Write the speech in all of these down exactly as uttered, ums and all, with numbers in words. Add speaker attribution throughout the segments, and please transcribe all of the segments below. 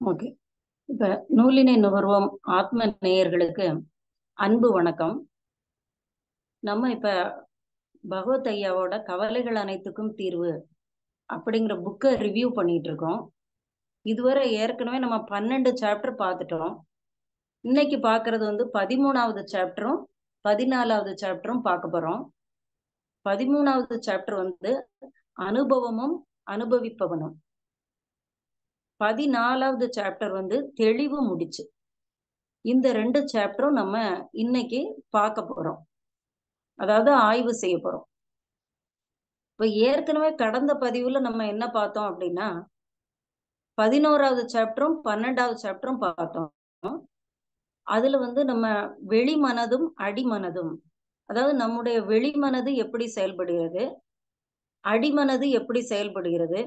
Speaker 1: Okay. இப்ப நூலினை நுகர்வோம் ஆத்ம நேயர்களுக்கு அன்பு வணக்கம். நம்ம இப்ப பகவத் ஐயாவோட கவலைகள் அனைத்துக்கும் தீர்வு அப்படிங்கிற புக்கை ரிவ்யூ பண்ணிட்டு இருக்கோம். இதுவரை ஏற்கனவே நம்ம பன்னெண்டு சாப்டர் பார்த்துட்டோம். இன்னைக்கு பார்க்கறது வந்து பதிமூணாவது சாப்டரும் பதினாலாவது சாப்டரும் பார்க்க போறோம். பதிமூணாவது சாப்டர் வந்து அனுபவமும் அனுபவிப்பவனும். பதினாலாவது சாப்டர் வந்து தெளிவு முடிச்சு. இந்த ரெண்டு சாப்டரும் நம்ம இன்னைக்கு பார்க்க போறோம், அதாவது ஆய்வு செய்ய போறோம். இப்ப ஏற்கனவே கடந்த பதிவுல நம்ம என்ன பார்த்தோம் அப்படின்னா, பதினோராவது சாப்டரும் பன்னெண்டாவது சாப்டரும் பார்த்தோம். அதுல வந்து நம்ம வெளிமனதும் அடிமனதும், அதாவது நம்முடைய வெளிமனது எப்படி செயல்படுகிறது, அடிமனது எப்படி செயல்படுகிறது,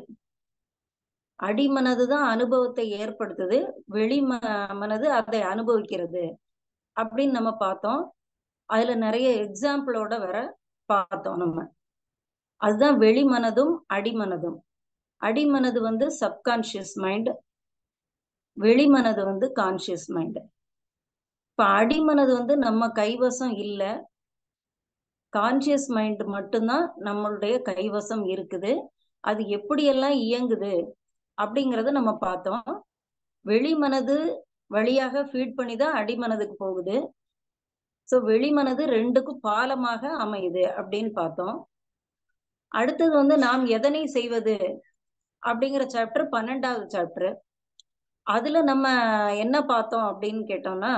Speaker 1: அடிமனது தான் அனுபவத்தை ஏற்படுத்துது, வெளி மனது அதை அனுபவிக்கிறது அப்படின்னு நம்ம பார்த்தோம். அதுல நிறைய எக்ஸாம்பிளோட வர பார்த்தோம் நம்ம. அதுதான் வெளிமனதும் அடிமனதும். அடிமனது வந்து சப்கான்சியஸ் மைண்ட், வெளிமனது வந்து கான்சியஸ் மைண்ட். இப்ப அடிமனது வந்து நம்ம கைவசம் இல்லை, கான்சியஸ் மைண்ட் மட்டும்தான் நம்மளுடைய கைவசம் இருக்குது. அது எப்படியெல்லாம் இயங்குது அப்படிங்கிறத நம்ம பார்த்தோம். வெளிமனது வழியாக ஃபீட் பண்ணி தான் அடிமனதுக்கு போகுது. ஸோ வெளிமனது ரெண்டுக்கும் பாலமாக அமையுது அப்படின்னு பார்த்தோம். அடுத்தது வந்து நாம் எதனை செய்வது அப்படிங்கிற சாப்டர் பன்னெண்டாவது சாப்டர். அதுல நம்ம என்ன பார்த்தோம் அப்படின்னு கேட்டோம்னா,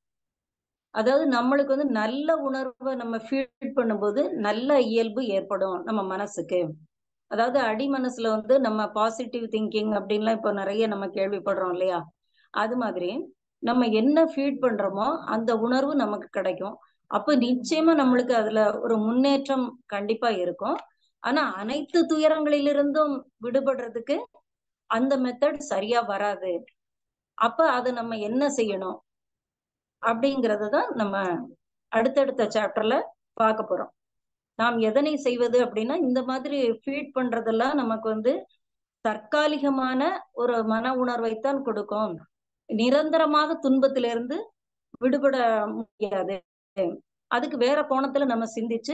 Speaker 1: அதாவது நம்மளுக்கு வந்து நல்ல உணர்வை நம்ம ஃபீல் பண்ணும்போது நல்ல இயல்பு ஏற்படும் நம்ம மனசுக்கு. அதாவது அடி மனசுல வந்து நம்ம பாசிட்டிவ் திங்கிங் அப்படின்லாம் இப்போ நிறைய நம்ம கேள்விப்படுறோம் இல்லையா? அது மாதிரி நம்ம என்ன ஃபீட் பண்றோமோ அந்த உணர்வு நமக்கு கிடைக்கும். அப்ப நிச்சயமா நம்மளுக்கு அதுல ஒரு முன்னேற்றம் கண்டிப்பா இருக்கும். ஆனா அனைத்து துயரங்களிலிருந்தும் விடுபடுறதுக்கு அந்த மெத்தட் சரியா வராது. அப்ப அதை நம்ம என்ன செய்யணும் அப்படிங்கறத தான் நம்ம அடுத்தடுத்த சாப்டர்ல பார்க்க போறோம். நாம் எதனை செய்வது அப்படின்னா, இந்த மாதிரி ஃபீட் பண்றதெல்லாம் நமக்கு வந்து தற்காலிகமான ஒரு மன உணர்வைத்தான் கொடுக்கும். நிரந்தரமாக துன்பத்திலிருந்து விடுபட முடியாது. அதுக்கு வேற கோணத்துல நம்ம சிந்திச்சு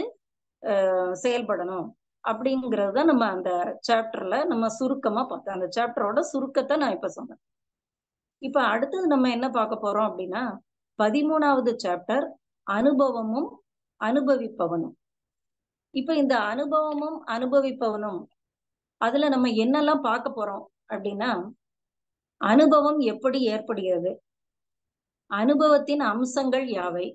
Speaker 1: செயல்படணும் அப்படிங்கிறது தான் நம்ம அந்த சாப்டர்ல நம்ம சுருக்கமா பார்த்தோம். அந்த சாப்டரோட சுருக்கத்தை நான் இப்ப சொன்னேன். இப்ப அடுத்தது நம்ம என்ன பார்க்க போறோம் அப்படின்னா, பதிமூணாவது சாப்டர் அனுபவமும் அனுபவிப்பவனும். இப்ப இந்த அனுபவமும் அனுபவிப்பவனும் அதுல நம்ம என்னெல்லாம் பார்க்க போறோம் அப்படின்னா, அனுபவம் எப்படி ஏற்படுகிறது, அனுபவத்தின் அம்சங்கள் யாவை,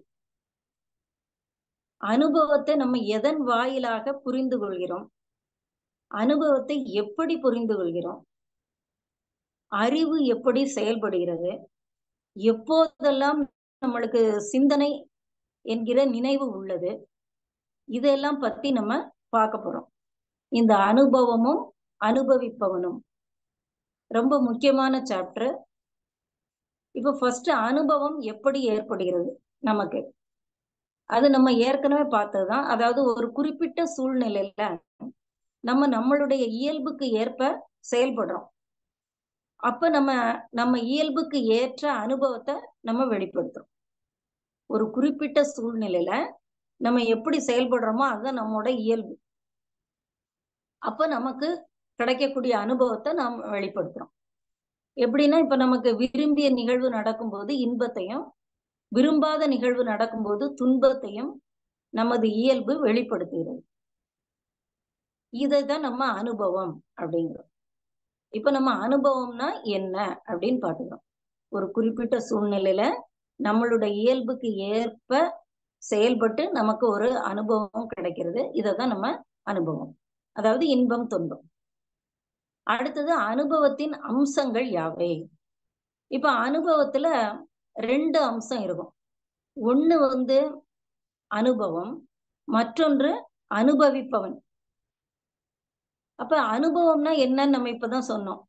Speaker 1: அனுபவத்தை நம்ம எதன் வாயிலாக புரிந்து கொள்கிறோம், அனுபவத்தை எப்படி புரிந்து கொள்கிறோம், அறிவு எப்படி செயல்படுகிறது, எப்போதெல்லாம் நம்மளுக்கு சிந்தனை என்கிற நினைவு உள்ளது, இதெல்லாம் பத்தி நம்ம பார்க்க போறோம். இந்த அனுபவமும் அனுபவிப்பவனும் ரொம்ப முக்கியமான சாப்டர். இப்ப ஃபர்ஸ்ட் அனுபவம் எப்படி ஏற்படுகிறது நமக்கு, அது நம்ம ஏற்கனவே பார்த்ததுதான். அதாவது ஒரு குறிப்பிட்ட சூழ்நிலையில நம்ம நம்மளுடைய இயல்புக்கு ஏற்ப செயல்படுறோம். அப்ப நம்ம நம்ம இயல்புக்கு ஏற்ற அனுபவத்தை நம்ம வெளிப்படுத்துறோம். ஒரு குறிப்பிட்ட சூழ்நிலையில நம்ம எப்படி செயல்படுறோமோ அதுதான் நம்மளோட இயல்பு. அப்ப நமக்கு கிடைக்கக்கூடிய அனுபவத்தை நாம் வெளிப்படுத்துறோம். எப்படின்னா, இப்ப நமக்கு விரும்பிய நிகழ்வு நடக்கும்போது இன்பத்தையும், விரும்பாத நிகழ்வு நடக்கும்போது துன்பத்தையும் நமது இயல்பு வெளிப்படுத்துகிறது. இதைதான் நம்ம அனுபவம் அப்படிங்கிறோம். இப்ப நம்ம அனுபவம்னா என்ன அப்படின்னு பாத்துக்கிறோம். ஒரு குறிப்பிட்ட சூழ்நிலையில நம்மளுடைய இயல்புக்கு ஏற்ப செயல்பட்டு நமக்கு ஒரு அனுபவம் கிடைக்கிறது. இதைதான் நம்ம அனுபவம், அதாவது இன்பம் துன்பம். அடுத்தது அனுபவத்தின் அம்சங்கள் யாவை. இப்ப அனுபவத்துல ரெண்டு அம்சம் இருக்கும். ஒண்ணு வந்து அனுபவம், மற்றொன்று அனுபவிப்பவன். அப்ப அனுபவம்னா என்னன்னு நம்ம இப்பதான் சொன்னோம்.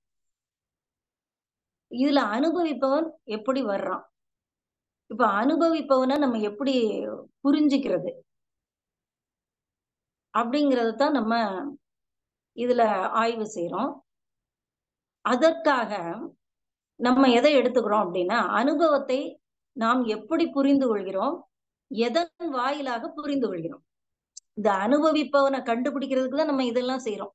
Speaker 1: இதுல அனுபவிப்பவன் எப்படி வர்றான், இப்ப அனுபவிப்பவனை நம்ம எப்படி புரிஞ்சுக்கிறது அப்படிங்கறதான் நம்ம இதுல ஆய்வு செய்யறோம். அதற்காக நம்ம எதை எடுத்துக்கிறோம் அப்படின்னா, அனுபவத்தை நாம் எப்படி புரிந்து கொள்கிறோம், எதன் வாயிலாக புரிந்து கொள்கிறோம். இந்த அனுபவிப்பவனை கண்டுபிடிக்கிறதுக்கு தான் நம்ம இதெல்லாம் செய்யறோம்.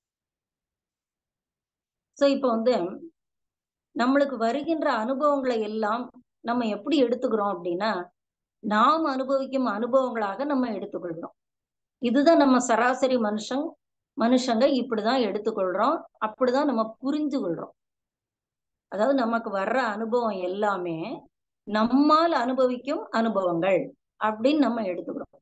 Speaker 1: சோ இப்ப வந்து நம்மளுக்கு வருகின்ற அனுபவங்களை எல்லாம் நம்ம எப்படி எடுத்துக்கிறோம் அப்படின்னா, நாம் அனுபவிக்கும் அனுபவங்களாக நம்ம எடுத்துக்கொள்கிறோம். இதுதான் நம்ம சராசரி மனுஷன் மனுஷங்க இப்படிதான் எடுத்துக்கொள்றோம். அப்படிதான் நம்ம புரிஞ்சு கொள்றோம். அதாவது நமக்கு வர்ற அனுபவம் எல்லாமே நம்மால் அனுபவிக்கும் அனுபவங்கள் அப்படின்னு நம்ம எடுத்துக்கிறோம்.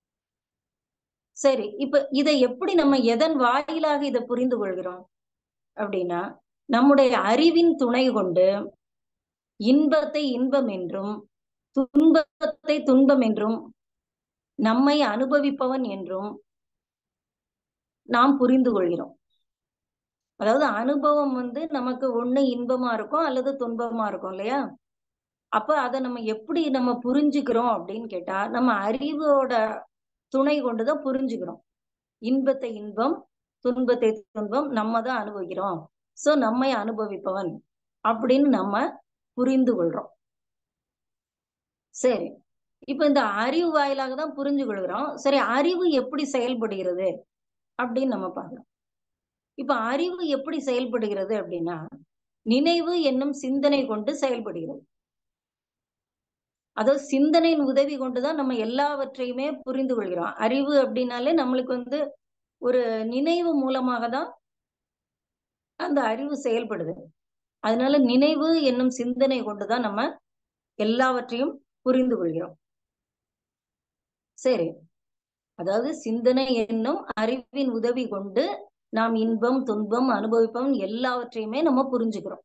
Speaker 1: சரி, இப்ப இதை எப்படி நம்ம எதன் வாயிலாக இதை புரிந்து கொள்கிறோம் அப்படின்னா, நம்முடைய அறிவின் துணை கொண்டு இன்பத்தை இன்பம் என்றும் துன்பத்தை துன்பம் என்றும் நம்மை அனுபவிப்பவன் என்றும் நாம் புரிந்து கொள்கிறோம். அதாவது அனுபவம் வந்து நமக்கு ஒண்ணு இன்பமா இருக்கும் அல்லது துன்பமா இருக்கும் இல்லையா? அப்ப அதை நம்ம எப்படி நம்ம புரிஞ்சுக்கிறோம் அப்படின்னு கேட்டா, நம்ம அறிவோட துணை கொண்டுதான் புரிஞ்சுக்கிறோம். இன்பத்தை இன்பம், துன்பத்தை துன்பம் நம்ம தான் அனுபவிக்கிறோம். சோ நம்மை அனுபவிப்பவன் அப்படின்னு நம்ம புரிந்து கொள்றோம். சரி, இப்ப இந்த அறிவு வாயிலாக தான் புரிஞ்சு கொள்கிறோம். சரி, அறிவு எப்படி செயல்படுகிறது அப்படின்னு நம்ம பார்க்கலாம். இப்ப அறிவு எப்படி செயல்படுகிறது அப்படின்னா, நினைவு என்னும் சிந்தனை கொண்டு செயல்படுகிறது. அதாவது சிந்தனையின் உதவி கொண்டுதான் நம்ம எல்லாவற்றையுமே புரிந்து கொள்கிறோம். அறிவு அப்படின்னாலே நம்மளுக்கு வந்து ஒரு நினைவு மூலமாக தான் அந்த அறிவு செயல்படுது. அதனால நினைவு என்னும் சிந்தனை கொண்டுதான் நம்ம எல்லாவற்றையும் புரிந்து கொள்கிறோம். சரி, அதாவது சிந்தனை என்னும் அறிவின் உதவி கொண்டு நாம் இன்பம் துன்பம் அனுபவிப்போம் எல்லாவற்றையுமே நம்ம புரிஞ்சுக்கிறோம்.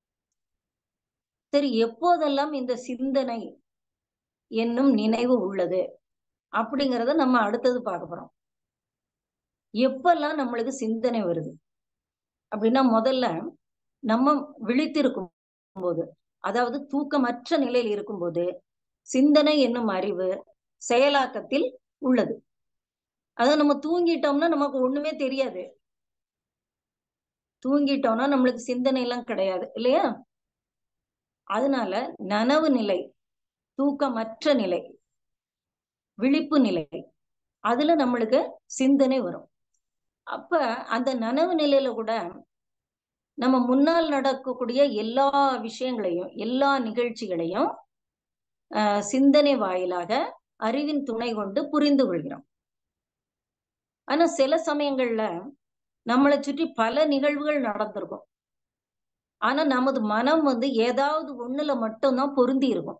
Speaker 1: சரி, எப்போதெல்லாம் இந்த சிந்தனை என்னும் நினைவு உள்ளது அப்படிங்கறத நம்ம அடுத்தது பார்க்க போறோம். எப்பெல்லாம் நம்மளுக்கு சிந்தனை வருது அப்படின்னா, முதல்ல நம்ம விழித்திருக்கும் போது, அதாவது தூக்கமற்ற நிலையில் இருக்கும்போது சிந்தனை என்னும் அறிவு செயலாக்கத்தில் உள்ளது. அதாவது நம்ம தூங்கிட்டோம்னா நமக்கு ஒண்ணுமே தெரியாது. தூங்கிட்டோம்னா நம்மளுக்கு சிந்தனை எல்லாம் கிடையாது இல்லையா? அதனால நனவு நிலை, தூக்கமற்ற நிலை, விழிப்பு நிலை, அதுல நம்மளுக்கு சிந்தனை வரும். அப்ப அந்த நனவு நிலையில கூட நம்ம முன்னால் நடக்கக்கூடிய எல்லா விஷயங்களையும் எல்லா நிகழ்ச்சிகளையும் அஹ் சிந்தனை வாயிலாக அறிவின் துணை கொண்டு புரிந்து கொள்கிறோம். ஆனா சில சமயங்கள்ல நம்மளை சுற்றி பல நிகழ்வுகள் நடந்திருக்கும். ஆனா நமது மனம் வந்து ஏதாவது ஒண்ணுல மட்டும்தான் பொருந்தி இருக்கும்.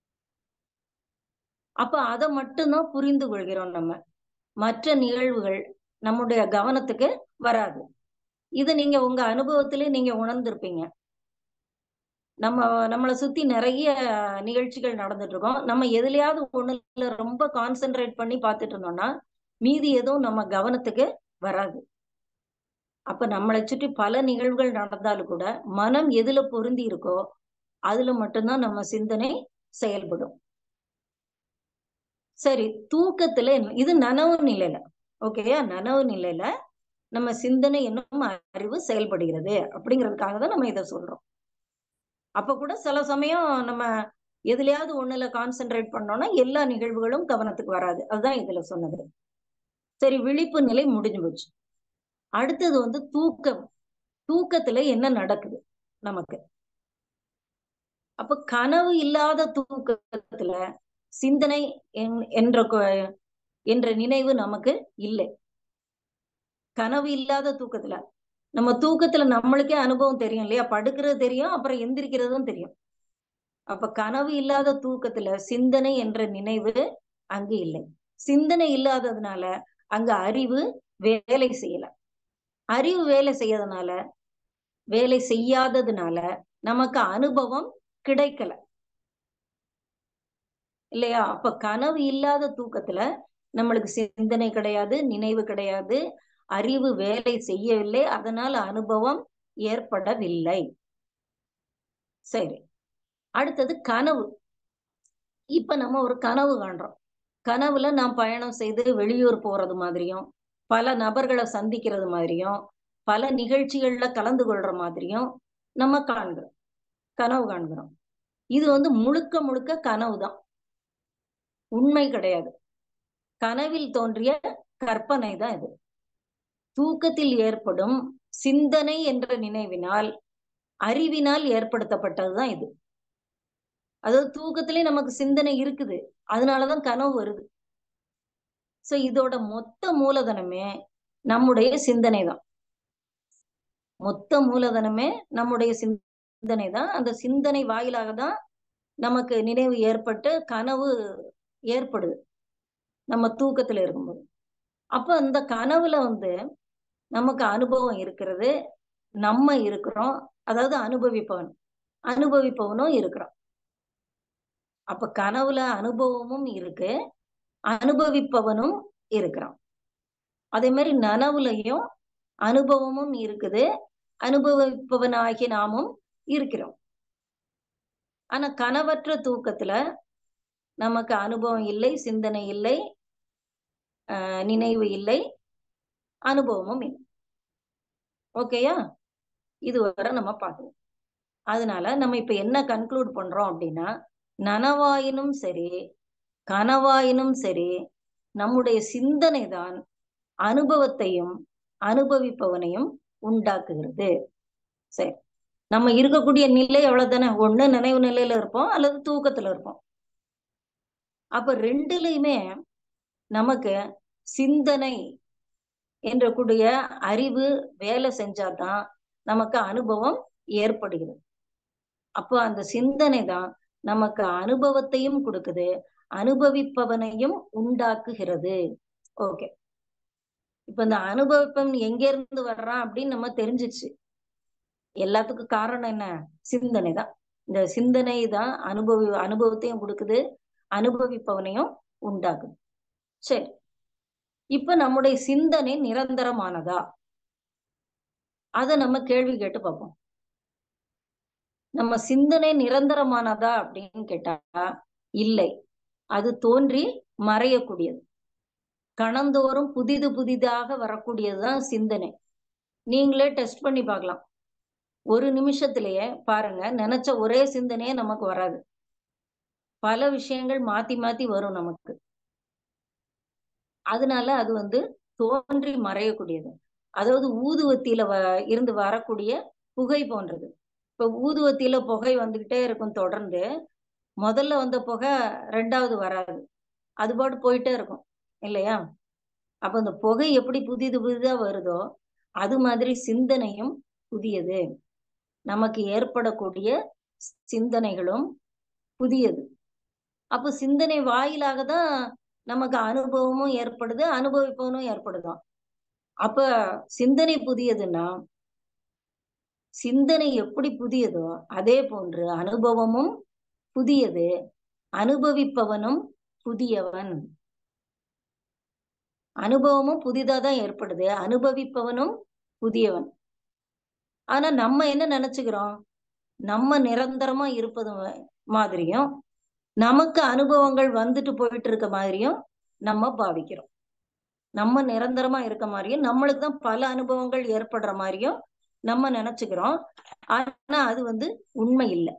Speaker 1: அப்ப அதை மட்டும்தான் புரிந்து கொள்கிறோம் நம்ம. மற்ற நிகழ்வுகள் நம்முடைய கவனத்துக்கு வராது. இது நீங்க உங்க அனுபவத்திலே நீங்க உணர்ந்திருப்பீங்க. நம்ம நம்மளை சுத்தி நிறைய நிகழ்ச்சிகள் நடந்துட்டு இருக்கோம். நம்ம எதுலயாவது ஒண்ணுல ரொம்ப கான்சென்ட்ரேட் பண்ணி பார்த்துட்டு இருந்தோம்னா மீதி எதுவும் நம்ம கவனத்துக்கு வராது. அப்ப நம்மளை சுற்றி பல நிகழ்வுகள் நடந்தாலும் கூட மனம் எதுல பொருந்தி இருக்கோ அதுல மட்டும்தான் நம்ம சிந்தனை செயல்படும். சரி, தூக்கத்துல இது நனவு நிலையில, ஓகேயா? நனவு நிலையில நம்ம சிந்தனை என்னும் அறிவு செயல்படுகிறது அப்படிங்கிறதுக்காக தான் நம்ம இதை சொல்றோம். அப்ப கூட சில சமயம் நம்ம எதுலயாவது ஒண்ணுல கான்சென்ட்ரேட் பண்ணோம்னா எல்லா நிகழ்வுகளும் கவனத்துக்கு வராது. அதுதான் இதுல சொன்னது. சரி, விழிப்பு நிலை முடிஞ்சு போச்சு. அடுத்தது வந்து தூக்கம். தூக்கத்துல என்ன நடக்குது நமக்கு? அப்ப கனவு இல்லாத தூக்கத்துல சிந்தனை என்ற என்ற நினைவு நமக்கு இல்லை. கனவு இல்லாத தூக்கத்துல நம்ம தூக்கத்துல நம்மளுக்கே அனுபவம் தெரியும் இல்லையா? படுக்கிறது தெரியும், அப்புறம் எந்திரிக்கிறதும் தெரியும். அப்ப கனவு இல்லாத தூக்கத்துல சிந்தனை என்ற நினைவு அங்கு இல்லை. சிந்தனை இல்லாததுனால அங்க அறிவு வேலை செய்யல. அறிவு வேலை செய்யறதுனால வேலை செய்யாததுனால நமக்கு அனுபவம் கிடைக்கல இல்லையா? அப்ப கனவு இல்லாத தூக்கத்துல நம்மளுக்கு சிந்தனை கிடையாது, நினைவு கிடையாது, அறிவு வேலை செய்யவில்லை, அதனால அனுபவம் ஏற்படவில்லை. சரி, அடுத்தது கனவு. இப்ப நம்ம ஒரு கனவு காண்றோம். கனவுல நாம் பயணம் செய்து வெளியூர் போறது மாதிரியும் பல நபர்களை சந்திக்கிறது மாதிரியும் பல நிகழ்ச்சிகள்ல கலந்து கொள்ற மாதிரியும் நம்ம காண்கிறோம். கனவு காண்கிறோம். இது வந்து முழுக்க முழுக்க கனவு தான், உண்மை கிடையாது. கனவில் தோன்றிய கற்பனை தான் இது. தூக்கத்தில் ஏற்படும் சிந்தனை என்ற நினைவினால், அறிவினால் ஏற்படுத்தப்பட்டதுதான் இது. அதாவது தூக்கத்திலே நமக்கு சிந்தனை இருக்குது, அதனாலதான் கனவு வருது. சோ இதோட மொத்த மூலதனமே நம்முடைய சிந்தனை தான். மொத்த மூலதனமே நம்முடைய சிந்தனை தான். அந்த சிந்தனை வாயிலாக தான் நமக்கு நினைவு ஏற்பட்டு கனவு ஏற்படுது நம்ம தூக்கத்துல இருக்கும்போது. அப்ப அந்த கனவுல வந்து நமக்கு அனுபவம் இருக்கிறது, நம்ம இருக்கிறோம், அதாவது அனுபவிப்பவன் அனுபவிப்பவனும் இருக்கிறோம். அப்ப கனவுல அனுபவமும் இருக்கு, அனுபவிப்பவனும் இருக்கிறான். அதே மாதிரி நனவுலையும் அனுபவமும் இருக்குது, அனுபவிப்பவனாகி நாமும் இருக்கிறோம். ஆனா கனவற்ற தூக்கத்துல நமக்கு அனுபவம் இல்லை, சிந்தனை இல்லை, அஹ் நினைவு இல்லை, அனுபவமும் இல்லை. ஓகேயா? இதுவரை நம்ம பார்க்கணும். அதனால நம்ம இப்ப என்ன கன்க்ளூட் பண்றோம் அப்படின்னா, நனவாயினும் சரி கனவாயினும் சரி நம்முடைய சிந்தனை தான் அனுபவத்தையும் அனுபவிப்பவனையும் உண்டாக்குகிறது. சரி, நம்ம இருக்கக்கூடிய நிலை எவ்வளவுதானே, ஒண்ணு நினைவு நிலையில இருப்போம் அல்லது தூக்கத்துல இருப்போம். அப்ப ரெண்டுலயுமே நமக்கு சிந்தனை என்ற கூடிய அறிவு வேலை செஞ்சாதான் நமக்கு அனுபவம் ஏற்படுகிறது. அப்போ அந்த சிந்தனை தான் நமக்கு அனுபவத்தையும் கொடுக்குது, அனுபவிப்பவனையும் உண்டாக்குகிறது. ஓகே, இப்ப இந்த அனுபவிப்பவன் எங்க இருந்து வர்றான் அப்படின்னு நம்ம தெரிஞ்சிச்சு. எல்லாத்துக்கும் காரணம் என்ன? சிந்தனை தான். இந்த சிந்தனை தான் அனுபவி அனுபவத்தையும் கொடுக்குது, அனுபவிப்பவனையும் உண்டாக்குது. சரி, இப்ப நம்முடைய சிந்தனை நிரந்தரமானதா? அத நம்ம கேள்வி கேட்டு பார்ப்போம். நம்ம சிந்தனை நிரந்தரமானதா அப்படின்னு கேட்டா இல்லை, அது தோன்றி மறையக்கூடியது. கணந்தோறும் புதிது புதிதாக வரக்கூடியதுதான் சிந்தனை. நீங்களே டெஸ்ட் பண்ணி பார்க்கலாம். ஒரு நிமிஷத்திலேயே பாருங்க, நினைச்ச ஒரே சிந்தனையே நமக்கு வராது, பல விஷயங்கள் மாத்தி மாத்தி வரும் நமக்கு. அதனால அது வந்து தோன்றி மறையக்கூடியது. அதாவது ஊதுவத்தியில வ இருந்து வரக்கூடிய புகை போன்றது. இப்ப ஊதுவத்தியில புகை வந்துகிட்டே இருக்கும் தொடர்ந்து. முதல்ல வந்த புகை ரெண்டாவது வராது, அது பாட்டு போயிட்டே இருக்கும் இல்லையா? அப்ப அந்த புகை எப்படி புதிது புதிதா வருதோ அது மாதிரி சிந்தனையும் புதியது. நமக்கு ஏற்படக்கூடிய சிந்தனைகளும் புதியது. அப்ப சிந்தனை வாயிலாக தான் நமக்கு அனுபவமும் ஏற்படுது, அனுபவிப்பவனும் ஏற்படுதான். அப்ப சிந்தனை புதியதுன்னா சிந்தனை எப்படி புதியதோ அதே போன்று அனுபவமும் புதியது, அனுபவிப்பவனும் புதியவன். அனுபவமும் புதிதாதான் ஏற்படுது, அனுபவிப்பவனும் புதியவன். ஆனா நம்ம என்ன நினைச்சுக்கிறோம், நம்ம நிரந்தரமா இருப்பது மாதிரியும் நமக்கு அனுபவங்கள் வந்துட்டு போயிட்டு இருக்க மாதிரியும் நம்ம பாவிக்கிறோம். நம்ம நிரந்தரமா இருக்க மாதிரியும் நம்மளுக்கு தான் பல அனுபவங்கள் ஏற்படுற மாதிரியும் நம்ம நினைச்சுக்கிறோம். ஆனா அது வந்து உண்மை இல்லை.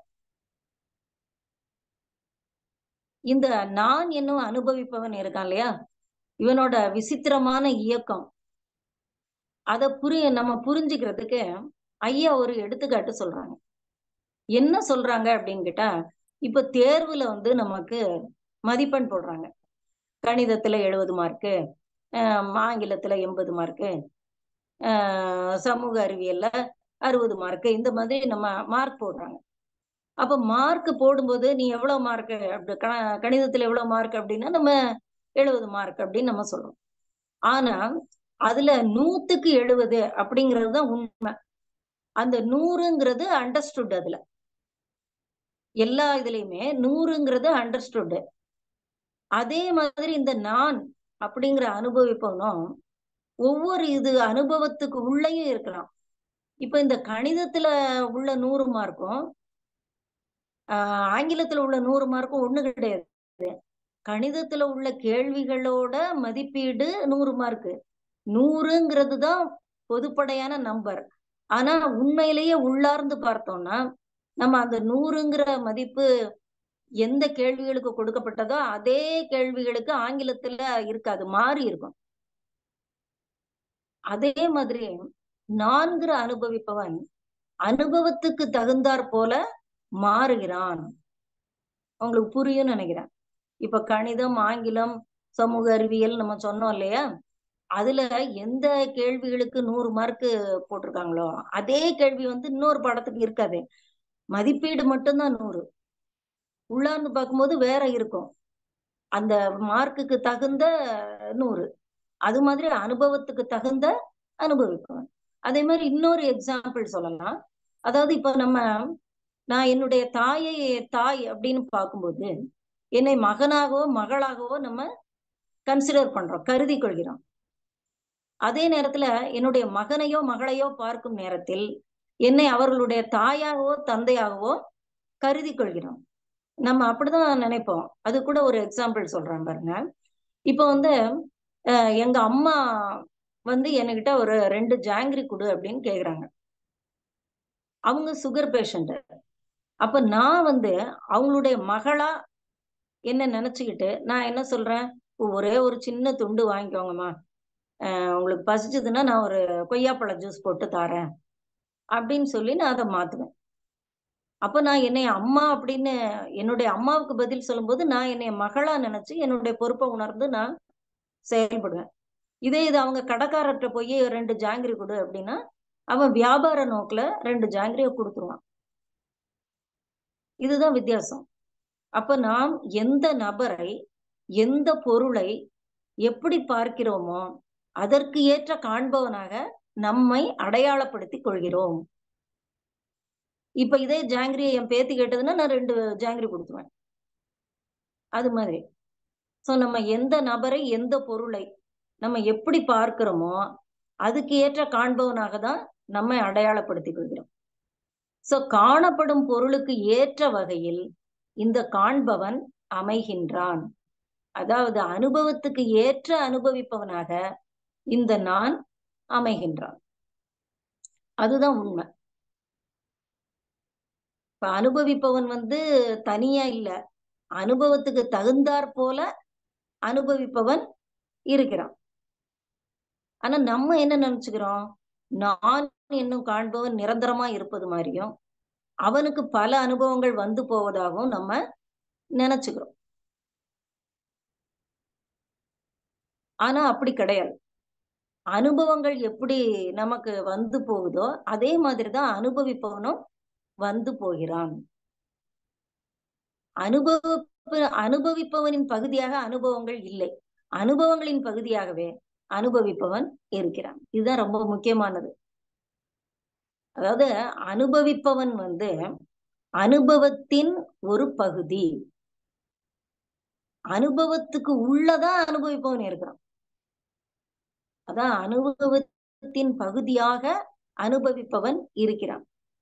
Speaker 1: இந்த நான் என்னும் அனுபவிப்பவன் இருக்கான் இல்லையா, இவனோட விசித்திரமான இயக்கம் அதை புரிய நம்ம புரிஞ்சுக்கிறதுக்கு ஐயா ஒரு எடுத்துக்காட்டு சொல்றாங்க. என்ன சொல்றாங்க அப்படின்னு கேட்டா, இப்ப தேர்வுல வந்து நமக்கு மதிப்பெண் போடுறாங்க. கணிதத்துல எழுபது மார்க்கு, ஆங்கிலத்துல எண்பது மார்க்கு, ஆஹ் சமூக அறிவியல்ல அறுபது மார்க்கு, இந்த மாதிரி நம்ம மார்க் போடுறாங்க. அப்ப மார்க் போடும்போது நீ எவ்வளவு மார்க் அப்படி கணிதத்துல எவ்வளவு மார்க் அப்படின்னா நம்ம எழுபது மார்க் அப்படின்னு நம்ம சொல்றோம். ஆனா அதுல நூத்துக்கு எழுபது அப்படிங்கிறது தான் உண்மை. அந்த நூறுங்கிறது அண்டர்ஸ்டுட். அதுல எல்லா இதுலயுமே நூறுங்கிறது அண்டர்ஸ்டுட். அதே மாதிரி இந்த நான் அப்படிங்கிற அனுபவிப்பவனும் ஒவ்வொரு இது அனுபவத்துக்கு உள்ளயும் இருக்கலாம். இப்ப இந்த கணிதத்துல உள்ள நூறு மார்க்கும் ஆஹ் ஆங்கிலத்துல உள்ள நூறு மார்க்கும் ஒண்ணு கிடையாது. கணிதத்துல உள்ள கேள்விகளோட மதிப்பீடு நூறு மார்க்கு. நூறுங்கிறது தான் பொதுப்படையான நம்பர். ஆனா உண்மையிலேயே உள்ளார்ந்து பார்த்தோம்னா நம்ம அந்த நூறுங்கிற மதிப்பு எந்த கேள்விகளுக்கு கொடுக்கப்பட்டதோ அதே கேள்விகளுக்கு ஆங்கிலத்துல இருக்காது, மாறி இருக்கும். அதே மாதிரி நான்கிற அனுபவிப்பவன் அனுபவத்துக்கு தகுந்தாற் போல மாறுகிறான். உங்களுக்கு புரியும்னு நினைக்கிறேன். இப்ப கணிதம், ஆங்கிலம், சமூக அறிவியல் நம்ம சொன்னோம் இல்லையா? அதுல எந்த கேள்விகளுக்கு நூறு மார்க்கு போட்டிருக்காங்களோ அதே கேள்வி வந்து இன்னொரு பாடத்துக்கு இருக்காது. மதிப்பீடு மட்டும்தான் நூறு. உள்ளார்ந்து பார்க்கும்போது வேற இருக்கும். அந்த மார்க்குக்கு தகுந்த நூறு. அது மாதிரி அனுபவத்துக்கு தகுந்த அனுபவிப்பவன். அதே மாதிரி இன்னொரு எக்ஸாம்பிள் சொல்லலாம். அதாவது இப்ப நம்ம நான் என்னுடைய தாயை தாய் அப்படின்னு பார்க்கும்போது என்னை மகனாகவோ மகளாகவோ நம்ம கன்சிடர் பண்றோம், கருதி கொள்கிறோம். அதே நேரத்துல என்னுடைய மகனையோ மகளையோ பார்க்கும் நேரத்தில் என்னை அவர்களுடைய தாயாகவோ தந்தையாகவோ கருதி கொள்கிறோம். நம்ம அப்படிதான் நினைப்போம். அது கூட ஒரு எக்ஸாம்பிள் சொல்றேன் பாருங்க. இப்ப வந்து அஹ் எங்க அம்மா வந்து என்கிட்ட ஒரு ரெண்டு ஜாங்கிரி கொடு அப்படின்னு கேக்குறாங்க. அவங்க சுகர் பேஷண்ட். அப்ப நான் வந்து அவங்களுடைய மகளா என்ன நினைச்சுக்கிட்டு நான் என்ன சொல்றேன், ஒரே ஒரு சின்ன துண்டு வாங்கிக்கோங்கம்மா, அஹ் உங்களுக்கு பசிச்சதுன்னா நான் ஒரு கொய்யாப்பழ ஜூஸ் போட்டு தாரேன் அப்படின்னு சொல்லி நான் அதை மாத்துவேன். அப்ப நான் என்னை அம்மா அப்படின்னு என்னுடைய அம்மாவுக்கு பதில் சொல்லும்போது நான் என்னைய மகளா நினைச்சு என்னுடைய பொறுப்பை உணர்ந்து நான் செயல்படுவேன். இதே இது அவங்க கடைக்காரர்கிட்ட போய் ரெண்டு ஜாங்கிரி கொடு அப்படின்னா அவன் வியாபார நோக்குல ரெண்டு ஜாங்கிரியை கொடுத்துருவான். இதுதான் வித்தியாசம். அப்ப நாம் எந்த நபரை எந்த பொருளை எப்படி பார்க்கிறோமோ அதற்கு ஏற்ற காண்பவனாக நம்மை அடையாளப்படுத்திக் கொள்கிறோம். இப்ப இதே ஜாங்கிரியை என் பேத்தி கேட்டதுன்னா நான் ரெண்டு ஜாங்கிரி கொடுத்துருவேன். அது மாதிரி சோ நம்ம எந்த நபரை எந்த பொருளை நம்ம எப்படி பார்க்கிறோமோ அதுக்கு ஏற்ற காண்பவனாக தான் நம்மை அடையாளப்படுத்திக் கொள்கிறோம். சோ காணப்படும் பொருளுக்கு ஏற்ற வகையில் இந்த காண்பவன் அமைகின்றான். அதாவது அனுபவத்துக்கு ஏற்ற அனுபவிப்பவனாக இந்த நான் அமைகின்றான். அதுதான் உண்மை. இப்ப அனுபவிப்பவன் வந்து தனியா இல்ல, அனுபவத்துக்கு தகுந்தாற் போல அனுபவிப்பவன் இருக்கிறான். ஆனா நம்ம என்ன நினைச்சுக்கிறோம், நான் என்னும் காண்பவன் நிரந்தரமா இருப்பது மாதிரியும் அவனுக்கு பல அனுபவங்கள் வந்து போவதாகவும் நம்ம நினைச்சுக்கிறோம். ஆனா அப்படி கிடையாது. அனுபவங்கள் எப்படி நமக்கு வந்து போகுதோ அதே மாதிரிதான் அனுபவிப்பவனும் வந்து போகிறான். அனுபவ அனுபவிப்பவனின் பகுதியாக அனுபவங்கள் இல்லை, அனுபவங்களின் பகுதியாகவே அனுபவிப்பவன் இருக்கிறான். இதுதான் ரொம்ப முக்கியமானது. அதாவது அனுபவிப்பவன் வந்து அனுபவத்தின் ஒரு பகுதி. அனுபவத்துக்கு உள்ளதான் அனுபவிப்பவன் இருக்கிறான். அதான் அனுபவத்தின் பகுதியாக அனுபவிப்பவன் இருக்கிறான்.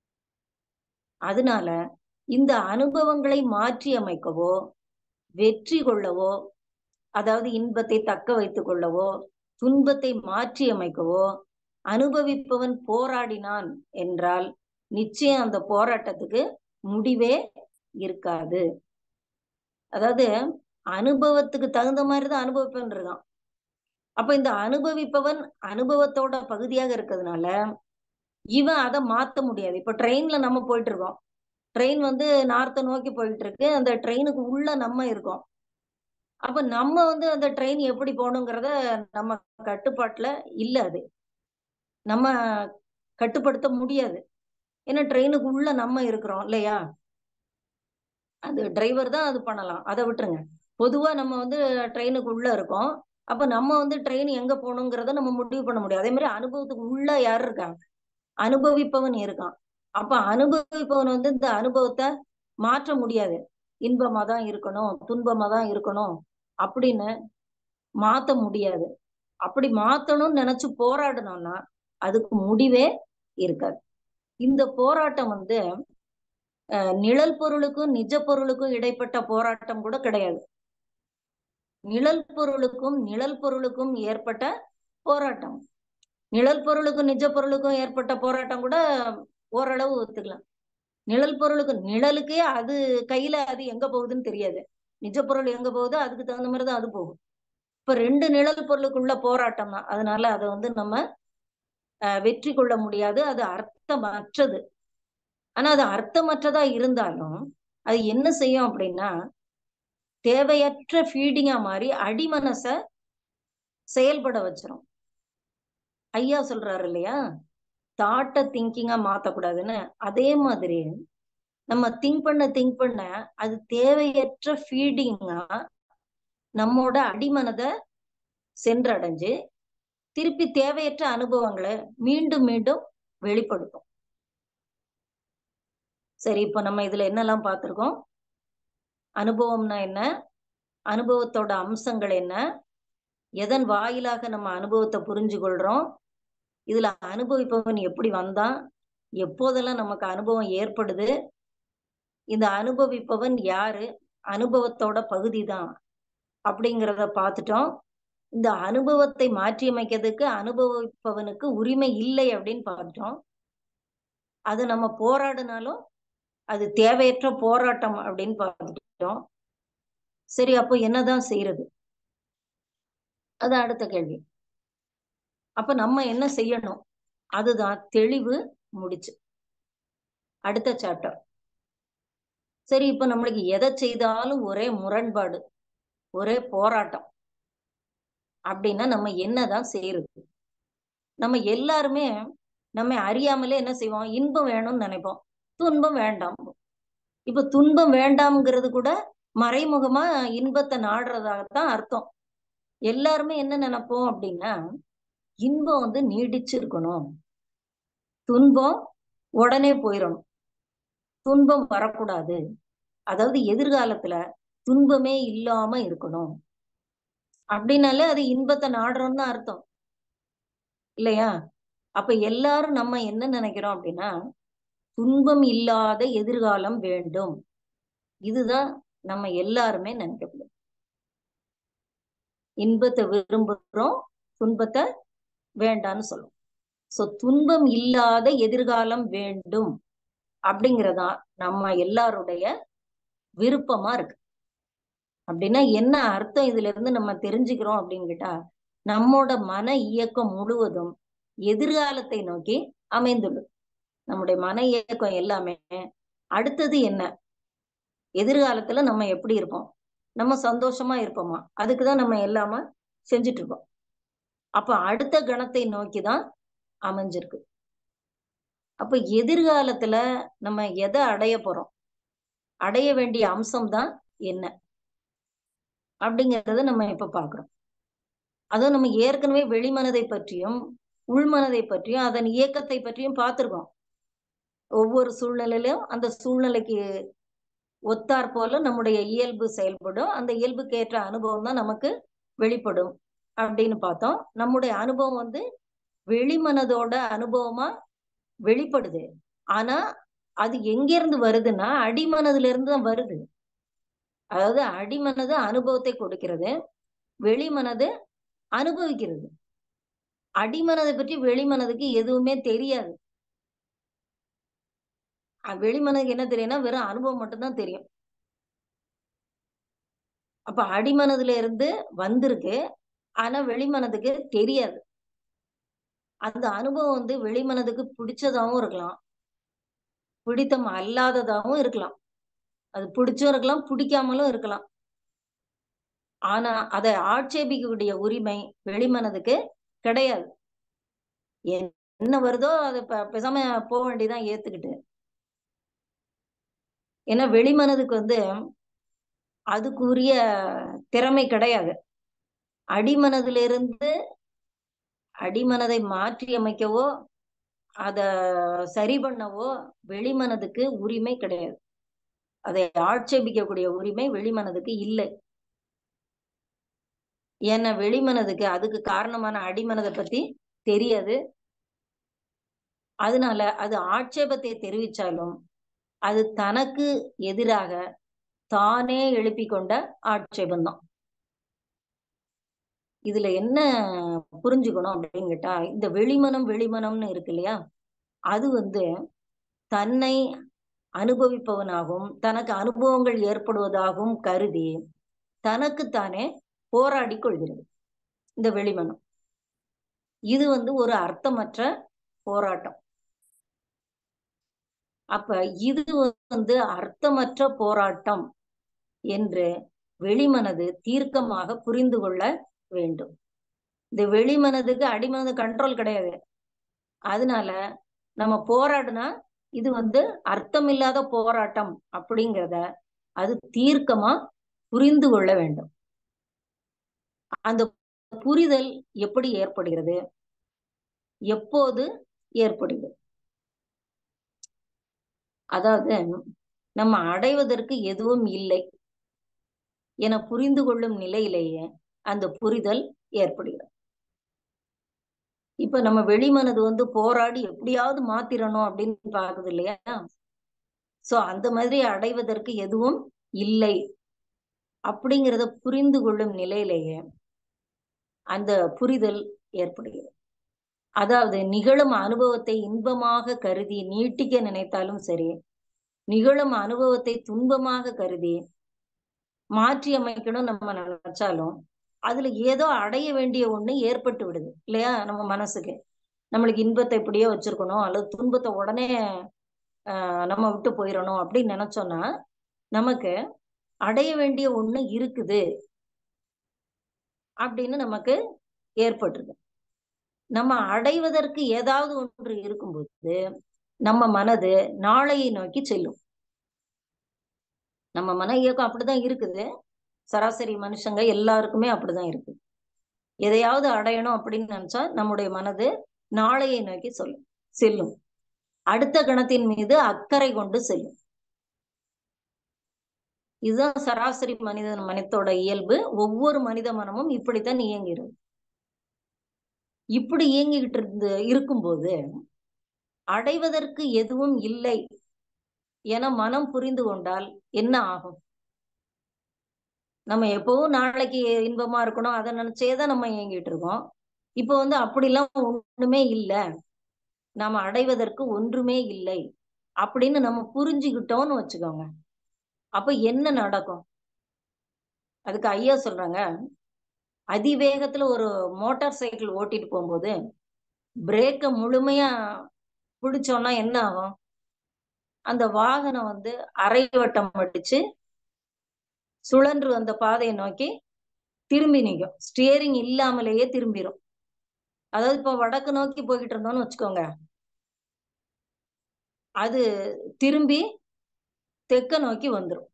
Speaker 1: அதனால இந்த அனுபவங்களை மாற்றி அமைக்கவோ வெற்றி கொள்ளவோ, அதாவது இன்பத்தை தக்க வைத்துக் கொள்ளவோ துன்பத்தை மாற்றி அமைக்கவோ அனுபவிப்பவன் போராடினான் என்றால் நிச்சயம் அந்த போராட்டத்துக்கு முடிவே இருக்காது. அதாவது அனுபவத்துக்கு தகுந்த மாதிரிதான் அனுபவிப்பவன் இருக்கான். அப்ப இந்த அனுபவிப்பவன் அனுபவத்தோட பகுதியாக இருக்கிறதுனால இவன் அதை மாத்த முடியாது. இப்ப ட்ரெயின்ல நம்ம போயிட்டு இருக்கோம், ட்ரெயின் வந்து நார்த்தை நோக்கி போயிட்டு இருக்கு, அந்த ட்ரெயினுக்கு உள்ள நம்ம இருக்கோம். அப்ப நம்ம வந்து அந்த ட்ரெயின் எப்படி போகணுங்கிறத நம்ம கட்டுப்பாட்டுல இல்ல, அது நம்ம கட்டுப்படுத்த முடியாது. ஏன்னா ட்ரெயினுக்கு உள்ள நம்ம இருக்கிறோம் இல்லையா? அது டிரைவர் தான் அது பண்ணலாம், அதை விட்டுருங்க. பொதுவா நம்ம வந்து ட்ரெயினுக்கு உள்ள இருக்கோம். அப்ப நம்ம வந்து ட்ரெயின் எங்க போகணுங்கிறத நம்ம முடிவு பண்ண முடியும். அதே மாதிரி அனுபவத்துக்கு உள்ள யார் இருக்காங்க, அனுபவிப்பவன் இருக்கான். அப்ப அனுபவிப்பவன் வந்து இந்த அனுபவத்தை மாற்ற முடியாது. இன்பமா தான் இருக்கணும், துன்பமா தான் இருக்கணும் அப்படின்னு மாத்த முடியாது. அப்படி மாத்தணும்னு நினைச்சு போராடணும்னா அதுக்கு முடிவே இருக்காது. இந்த போராட்டம் வந்து அஹ் நிழல் பொருளுக்கும் நிஜ பொருளுக்கும் இடைப்பட்ட போராட்டம் கூட கிடையாது. நிழல் பொருளுக்கும் நிழல் பொருளுக்கும் ஏற்பட்ட போராட்டம், நிழல் பொருளுக்கும் நிஜ பொருளுக்கும் ஏற்பட்ட போராட்டம் கூட ஓரளவு ஒத்துக்கலாம். நிழல் பொருளுக்கு நிழலுக்கே அது கையில அது எங்க போகுதுன்னு தெரியாது. நிஜ பொருள் எங்க போகுதோ அதுக்கு தகுந்த மாதிரிதான் அது போகும். இப்ப ரெண்டு நிழல் பொருளுக்குள்ள போராட்டம் தான். அதனால அதை வந்து நம்ம அஹ், வெற்றி கொள்ள முடியாது. அது அர்த்தமற்றது. ஆனா அது அர்த்தமற்றதா இருந்தாலும் அது என்ன செய்யும் அப்படின்னா தேவையற்ற ஃபீடிங்கா மாறி அடிமனச செயல்பட வச்சிரும். ஐயா சொல்றாரு இல்லையா, தாட்ட திங்கிங்கா மாத்தக்கூடாதுன்னு. அதே மாதிரி நம்ம திங்க் பண்ண திங்க் பண்ண அது தேவையற்ற ஃபீடிங்கா நம்மோட அடிமனத சென்றடைஞ்சு திருப்பி தேவையற்ற அனுபவங்களை மீண்டும் மீண்டும் வெளிப்படுத்தும். சரி, இப்ப நம்ம இதுல என்னெல்லாம் பார்த்திருக்கோம்? அனுபவம்னா என்ன, அனுபவத்தோட அம்சங்கள் என்ன, எதன் வாயிலாக நம்ம அனுபவத்தை புரிஞ்சு கொள்றோம், இதுல அனுபவிப்பவன் எப்படி வந்தான், எப்போதெல்லாம் நமக்கு அனுபவம் ஏற்படுது, இந்த அனுபவிப்பவன் யாரு, அனுபவத்தோட பகுதி தான் அப்படிங்கிறத பார்த்துட்டோம். இந்த அனுபவத்தை மாற்றியமைக்கிறதுக்கு அனுபவிப்பவனுக்கு உரிமை இல்லை அப்படின்னு பார்த்துட்டோம். அது நம்ம போராடினாலும் அது தேவையற்ற போராட்டம் அப்படின்னு பார்த்துட்டோம். சரி, அப்போ என்னதான் செய்யறது? அது அடுத்த கேள்வி. அப்ப நம்ம என்ன செய்யணும்? அதுதான் தெளிவு முடிச்சு அடுத்த சாப்டர். சரி, இப்ப நம்மளுக்கு எதை செய்தாலும் ஒரே முரண்பாடு, ஒரே போராட்டம் அப்படின்னா நம்ம என்னதான் செய்யறது? நம்ம எல்லாருமே நம்ம அறியாமலே என்ன செய்வோம்? இன்பம் வேணும்னு நினைப்போம், துன்பம் வேண்டாம். இப்ப துன்பம் வேண்டாம்ங்கிறது கூட மறைமுகமா இன்பத்தை நாடுறதாகத்தான் அர்த்தம். எல்லாருமே என்ன நினைப்போம் அப்படின்னா இன்பம் வந்து நீடிச்சு இருக்கணும், துன்பம் உடனே போயிடணும், துன்பம் வரக்கூடாது, அதாவது எதிர்காலத்துல துன்பமே இல்லாம இருக்கணும் அப்படின்னாலே அது இன்பத்தை நாடுறோம்னு அர்த்தம் இல்லையா? அப்ப எல்லாரும் நம்ம என்ன நினைக்கிறோம் அப்படின்னா துன்பம் இல்லாத எதிர்காலம் வேண்டும். இதுதான் நம்ம எல்லாருமே நினைக்கக்கூடாது. இன்பத்தை விரும்புறோம், துன்பத்தை வேண்டான்னு சொல்லுவோம். சோ துன்பம் இல்லாத எதிர்காலம் வேண்டும் அப்படிங்கறதா நம்ம எல்லாருடைய விருப்பமா இருக்கு. அப்படின்னா என்ன அர்த்தம் இதுல இருந்து நம்ம தெரிஞ்சுக்கிறோம் அப்படின்னு கேட்டா நம்மோட மன இயக்கம் முழுவதும் எதிர்காலத்தை நோக்கி அமைந்துள்ளது. நம்முடைய மன இயக்கம் எல்லாமே அடுத்தது என்ன, எதிர்காலத்துல நம்ம எப்படி இருப்போம், நம்ம சந்தோஷமா இருப்போமா, அதுக்குதான் நம்ம எல்லாமே செஞ்சுட்டு இருக்கோம். அப்ப அடுத்த கணத்தை நோக்கிதான் அமைஞ்சிருக்கு. அப்ப எதிர்காலத்துல நம்ம எதை அடைய போறோம், அடைய வேண்டிய அம்சம் தான் என்ன அப்படிங்கறத நம்ம இப்ப பாக்குறோம். அதுவும் நம்ம ஏற்கனவே வெளிமனதை பற்றியும் உள்மனதை பற்றியும் அதன் இயக்கத்தை பற்றியும் பார்த்திருக்கோம். ஒவ்வொரு சூழ்நிலையிலும் அந்த சூழ்நிலைக்கு ஒத்தார் போல நம்முடைய இயல்பு செயல்படும், அந்த இயல்புக்கு ஏற்ற அனுபவம் தான் நமக்கு வெளிப்படும் அப்படின்னு பார்த்தோம். நம்முடைய அனுபவம் வந்து வெளிமனதோட அனுபவமா வெளிப்படுது. ஆனா அது எங்க இருந்து வருதுன்னா அடிமனதுல இருந்து தான் வருது. அதாவது அடிமனது அனுபவத்தை கொடுக்கிறது, வெளிமனது அனுபவிக்கிறது. அடிமனதை பற்றி வெளிமனதுக்கு எதுவுமே தெரியாது. வெளிமனதுக்கு என்ன தெரியும்னா வெறும் அனுபவம் மட்டும்தான் தெரியும். அப்ப அடிமனதுல இருந்து வந்திருக்கு, ஆனா வெளிமனதுக்கு தெரியாது. அந்த அனுபவம் வந்து வெளிமனதுக்கு பிடிச்சதாவும் இருக்கலாம், பிடித்தம் அல்லாததாகவும் இருக்கலாம். அது பிடிச்சும் இருக்கலாம், பிடிக்காமலும் இருக்கலாம். ஆனா அதை ஆட்சேபிக்கக்கூடிய உரிமை வெளிமனதுக்கு கிடையாது. என்ன வருதோ அதை பேசாம போக வேண்டியதான் ஏத்துக்கிட்டு. ஏன்னா வெளிமனதுக்கு வந்து அதுக்குரிய திறமை கிடையாது. அடிமனதிலிருந்து அடிமனதை மாற்றி அமைக்கவோ அத சரி பண்ணவோ வெளிமனதுக்கு உரிமை கிடையாது. அதை ஆட்சேபிக்கக்கூடிய உரிமை வெளிமனதுக்கு இல்லை. ஏன்னா வெளிமனதுக்கு அதுக்கு காரணமான அடிமனதை பத்தி தெரியாது. அதனால அது ஆட்சேபத்தை தெரிவிச்சாலும் அது தனக்கு எதிராக தானே எழுப்பிக் கொண்ட ஆட்சேபம் தான். இதுல என்ன புரிஞ்சுக்கணும் அப்படின்னு கேட்டா இந்த வெளிமனம் வெளிமனம்னு இருக்கு இல்லையா, அது வந்து தன்னை அனுபவிப்பவனாகவும் தனக்கு அனுபவங்கள் ஏற்படுவதாகவும் கருதி தனக்குத்தானே போராடி கொள்கிறது இந்த வெளிமனம். இது வந்து ஒரு அர்த்தமற்ற போராட்டம். அப்ப இது வந்து அர்த்தமற்ற போராட்டம் என்று வெளிமனது தீர்க்கமாக புரிந்து கொள்ள வேண்டும். இந்த வெளிமனதுக்கு அடிமனது கண்ட்ரோல் கிடையாது. அதனால நம்ம போராடினா இது வந்து அர்த்தமில்லாத போராட்டம் அப்படிங்கிறத அது தீர்க்கமா புரிந்து கொள்ள வேண்டும். அந்த புரிதல் எப்படி ஏற்படுகிறது, எப்போது ஏற்படுகிறது? அதாவது நம்ம அடைவதற்கு எதுவும் இல்லை என புரிந்து கொள்ளும் நிலையிலேயே அந்த புரிதல் ஏற்படுகிறது. இப்ப நம்ம வெளிமனது வந்து போராடி எப்படியாவது மாத்திரணும் அப்படின்னு பாக்குது இல்லையா? சோ அந்த மாதிரி அடைவதற்கு எதுவும் இல்லை அப்படிங்கிறத புரிந்து கொள்ளும் நிலையிலேயே அந்த புரிதல் ஏற்படுகிறது. அதாவது நிகழும் அனுபவத்தை இன்பமாக கருதி நீட்டிக்க நினைத்தாலும் சரி, நிகழும் அனுபவத்தை துன்பமாக கருதி மாற்றி அமைக்கணும் நம்ம நினைச்சாலும் அதுல ஏதோ அடைய வேண்டிய ஒண்ணு ஏற்பட்டு விடுது இல்லையா? நம்ம மனசுக்கு நம்மளுக்கு இன்பத்தை இப்படியே வச்சிருக்கணும் அல்லது துன்பத்தை உடனே ஆஹ் நம்ம விட்டு போயிடணும் அப்படின்னு நினைச்சோம்னா நமக்கு அடைய வேண்டிய ஒண்ணு இருக்குது அப்படின்னு நமக்கு ஏற்பட்டுருது. நம்ம அடைவதற்கு ஏதாவது ஒன்று இருக்கும்போது நம்ம மனது நாளையை நோக்கி செல்லும். நம்ம மன இயக்கம் அப்படிதான் இருக்குது. சராசரி மனுஷங்க எல்லாருக்குமே அப்படிதான் இருக்கு. எதையாவது அடையணும் அப்படின்னு நினைச்சா நம்முடைய மனது நாளையை நோக்கி சொல்லும் செல்லும். அடுத்த கணத்தின் மீது அக்கறை கொண்டு செல்லும். இதுதான் சராசரி மனித மனத்தோட இயல்பு. ஒவ்வொரு மனித மனமும் இப்படித்தான் இயங்குகிறது. இப்படி இயங்கிக்கிட்டு இருந்து இருக்கும்போது அடைவதற்கு எதுவும் இல்லை என மனம் புரிந்து கொண்டால் என்ன ஆகும்? நம்ம எப்பவும் நாளைக்கு இன்பமா இருக்கணும் அதை நினைச்சேதான் நம்ம இயங்கிட்டு இருக்கோம். இப்ப வந்து அப்படிலாம் ஒண்ணுமே இல்லை, நாம அடைவதற்கு ஒன்றுமே இல்லை அப்படின்னு நம்ம புரிஞ்சுக்கிட்டோம்னு வச்சுக்கோங்க. அப்ப என்ன நடக்கும்? அதுக்கு ஐயா சொல்றாங்க, அதிவேகத்துல ஒரு மோட்டார் சைக்கிள் ஓட்டிட்டு போகும்போது பிரேக்க முழுமையா பிடிச்சோம்னா என்ன ஆகும்? அந்த வாகனம் வந்து அரை வட்டம் அடிச்சு சுழன்று வந்த பாதையை நோக்கி திரும்பி நிற்கும். ஸ்டியரிங் இல்லாமலேயே திரும்பிடும். அதாவது இப்ப வடக்கு நோக்கி போய்கிட்டு இருந்தோம்னு வச்சுக்கோங்க, அது திரும்பி தெற்க நோக்கி வந்துடும்.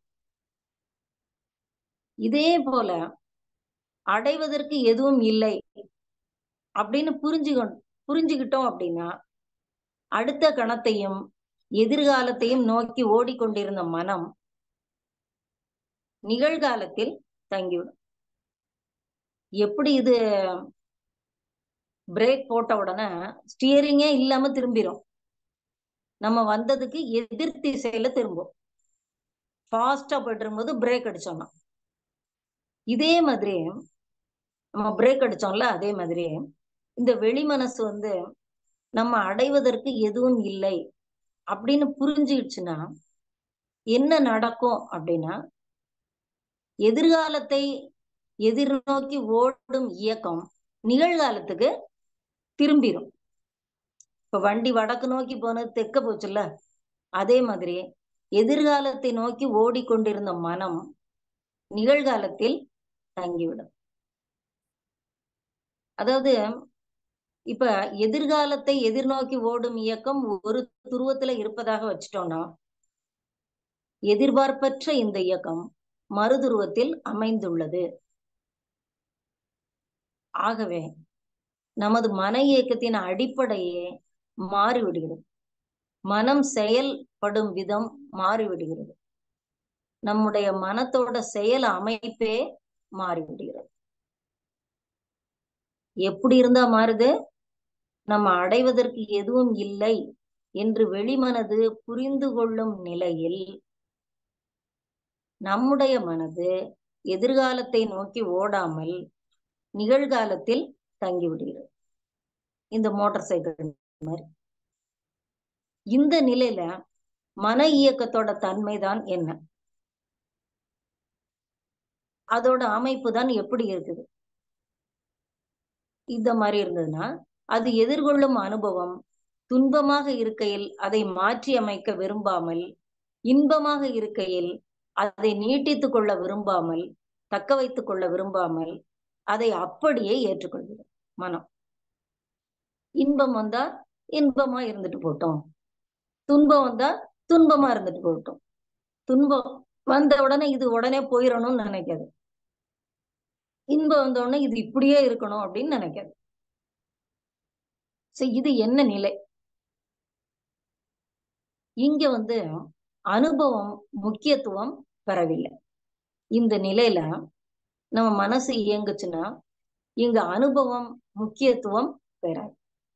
Speaker 1: இதே போல அடைவதற்கு எதுவும் இல்லை அப்படின்னு புரிஞ்சுக்கொ புரிஞ்சுக்கிட்டோம் அப்படின்னா அடுத்த கணத்தையும் எதிர்காலத்தையும் நோக்கி ஓடிக்கொண்டிருந்த மனம் நிகழ்காலத்தில் தங்கிவிடும். எப்படி இது பிரேக் போட்ட உடனே ஸ்டியரிங்கே இல்லாம திரும்பிடும். நம்ம வந்ததுக்கு எதிர் திசையில திரும்பும். ஃபாஸ்டா போயிட்டு இருக்கும்போது பிரேக் அடிச்சோம்னா இதே மாதிரி நம்ம பிரேக் அடிச்சோம்ல, அதே மாதிரி இந்த வெளி மனசு வந்து நம்ம அடைவதற்கு எதுவும் இல்லை அப்படின்னு புரிஞ்சுக்கிடுச்சுன்னா என்ன நடக்கும் அப்படின்னா, எதிர்காலத்தை எதிர்நோக்கி ஓடும் இயக்கம் நிகழ்காலத்துக்கு திரும்பிடும். இப்ப வண்டி வடக்கு நோக்கி போனது தெற்க போச்சுல்ல, அதே மாதிரி எதிர்காலத்தை நோக்கி ஓடிக்கொண்டிருந்த மனம் நிகழ்காலத்தில் தங்கிவிடும். அதாவது இப்ப எதிர்காலத்தை எதிர்நோக்கி ஓடும் இயக்கம் ஒரு துருவத்துல இருப்பதாக வச்சுட்டோம்னா, எதிர்பார்ப்பற்ற இந்த இயக்கம் மறுதுருவத்தில் அமைந்துள்ளது. ஆகவே நமது மன இயக்கத்தின் அடிப்படையே மாறிவிடுகிறது. மனம் செயல்படும் விதம் மாறிவிடுகிறது. நம்முடைய மனத்தோட செயல் அமைப்பே மாறிவிடுகிறது. எப்படி இருந்தா மாறுது? நம்ம அடைவதற்கு எதுவும் இல்லை என்று வெளிமனது புரிந்து கொள்ளும் நிலையில் நம்முடைய மனது எதிர்காலத்தை நோக்கி ஓடாமல் நிகழ்காலத்தில் தங்கிவிடுகிறது. இந்த மோட்டார் சைக்கிள் மாதிரி. இந்த நிலையில மன இயக்கத்தோட தன்மைதான் என்ன, அதோட அமைப்பு தான் எப்படி இருக்குது. இந்த மாதிரி இருந்ததுன்னா அது எதிர்கொள்ளும் அனுபவம் துன்பமாக இருக்கையில் அதை மாற்றி அமைக்க விரும்பாமல், இன்பமாக இருக்கையில் அதை நீட்டித்துக் கொள்ள விரும்பாமல், தக்க வைத்துக் கொள்ள விரும்பாமல் அதை அப்படியே ஏற்றுக்கொள்கிறது மனம். இன்பம் வந்தா இன்பமா இருந்துட்டு போட்டோம், துன்பம் வந்தா துன்பமா இருந்துட்டு போட்டோம். துன்பம் வந்த உடனே இது உடனே போயிடணும்னு நினைக்காது, இன்பம் வந்த உடனே இது இப்படியே இருக்கணும் அப்படின்னு நினைக்காது. இது என்ன நிலை? இங்க வந்து அனுபவம் முக்கியத்துவம் பெறவில்லை. இந்த நிலையில நம்ம மனசு இயங்குச்சுன்னா இங்க அனுபவம் முக்கியத்துவம் பெறாது.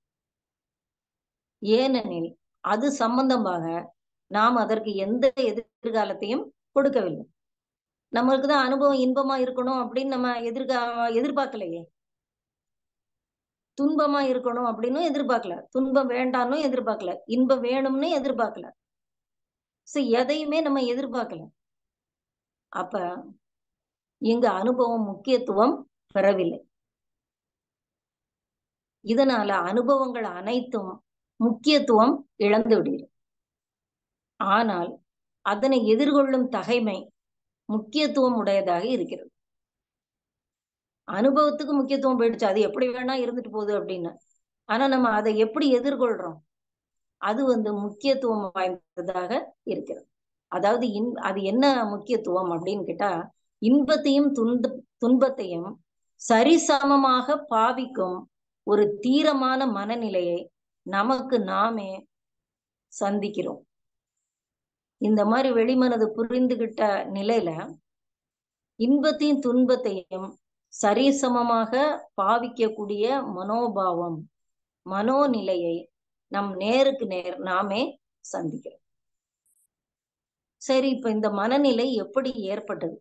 Speaker 1: ஏனெனில் அது சம்பந்தமாக நாம் அதற்கு எந்த எதிர்காலத்தையும் கொடுக்கவில்லை. நம்மளுக்கு தான் அனுபவம் இன்பமா இருக்கணும் அப்படின்னு நம்ம எதிர்கா எதிர்பார்க்கலையே. துன்பமா இருக்கணும் அப்படின்னு எதிர்பார்க்கல, துன்பம் வேண்டாம்னு எதிர்பார்க்கல, இன்பம் வேணும்னு எதிர்பார்க்கல. எதையுமே நம்ம எதிர்பார்க்கல. அப்ப இங்க அனுபவம் முக்கியத்துவம் பெறவில்லை. இதனால அனுபவங்கள் அனைத்தும் முக்கியத்துவம் இழந்து விடுகிறது. ஆனால் அதனை எதிர்கொள்ளும் தகைமை முக்கியத்துவம் உடையதாக இருக்கிறது. அனுபவத்துக்கு முக்கியத்துவம் போயிடுச்சு, அது எப்படி வேணா இருந்துட்டு போகுது அப்படின்னு. ஆனா நம்ம அதை எப்படி எதிர்கொள்றோம், அது வந்து முக்கியத்துவம் வாய்ந்ததாக இருக்கிறது. அதாவது இன் அது என்ன முக்கியத்துவம் அப்படின்னு கேட்டா, இன்பத்தையும் துன்ப துன்பத்தையும் சரிசமமாக பாவிக்கும் ஒரு தீரமான மனநிலையை நமக்கு நாமே சந்திக்கிறோம். இந்த மாதிரி வெளிமனது புரிந்துகிட்ட நிலையில இன்பத்தையும் துன்பத்தையும் சரிசமமாக பாவிக்கக்கூடிய மனோபாவம், மனோநிலையை நம் நேருக்கு நேர் நாமே சந்திக்கிறோம். சரி, இப்ப இந்த மனநிலை எப்படி ஏற்பட்டது?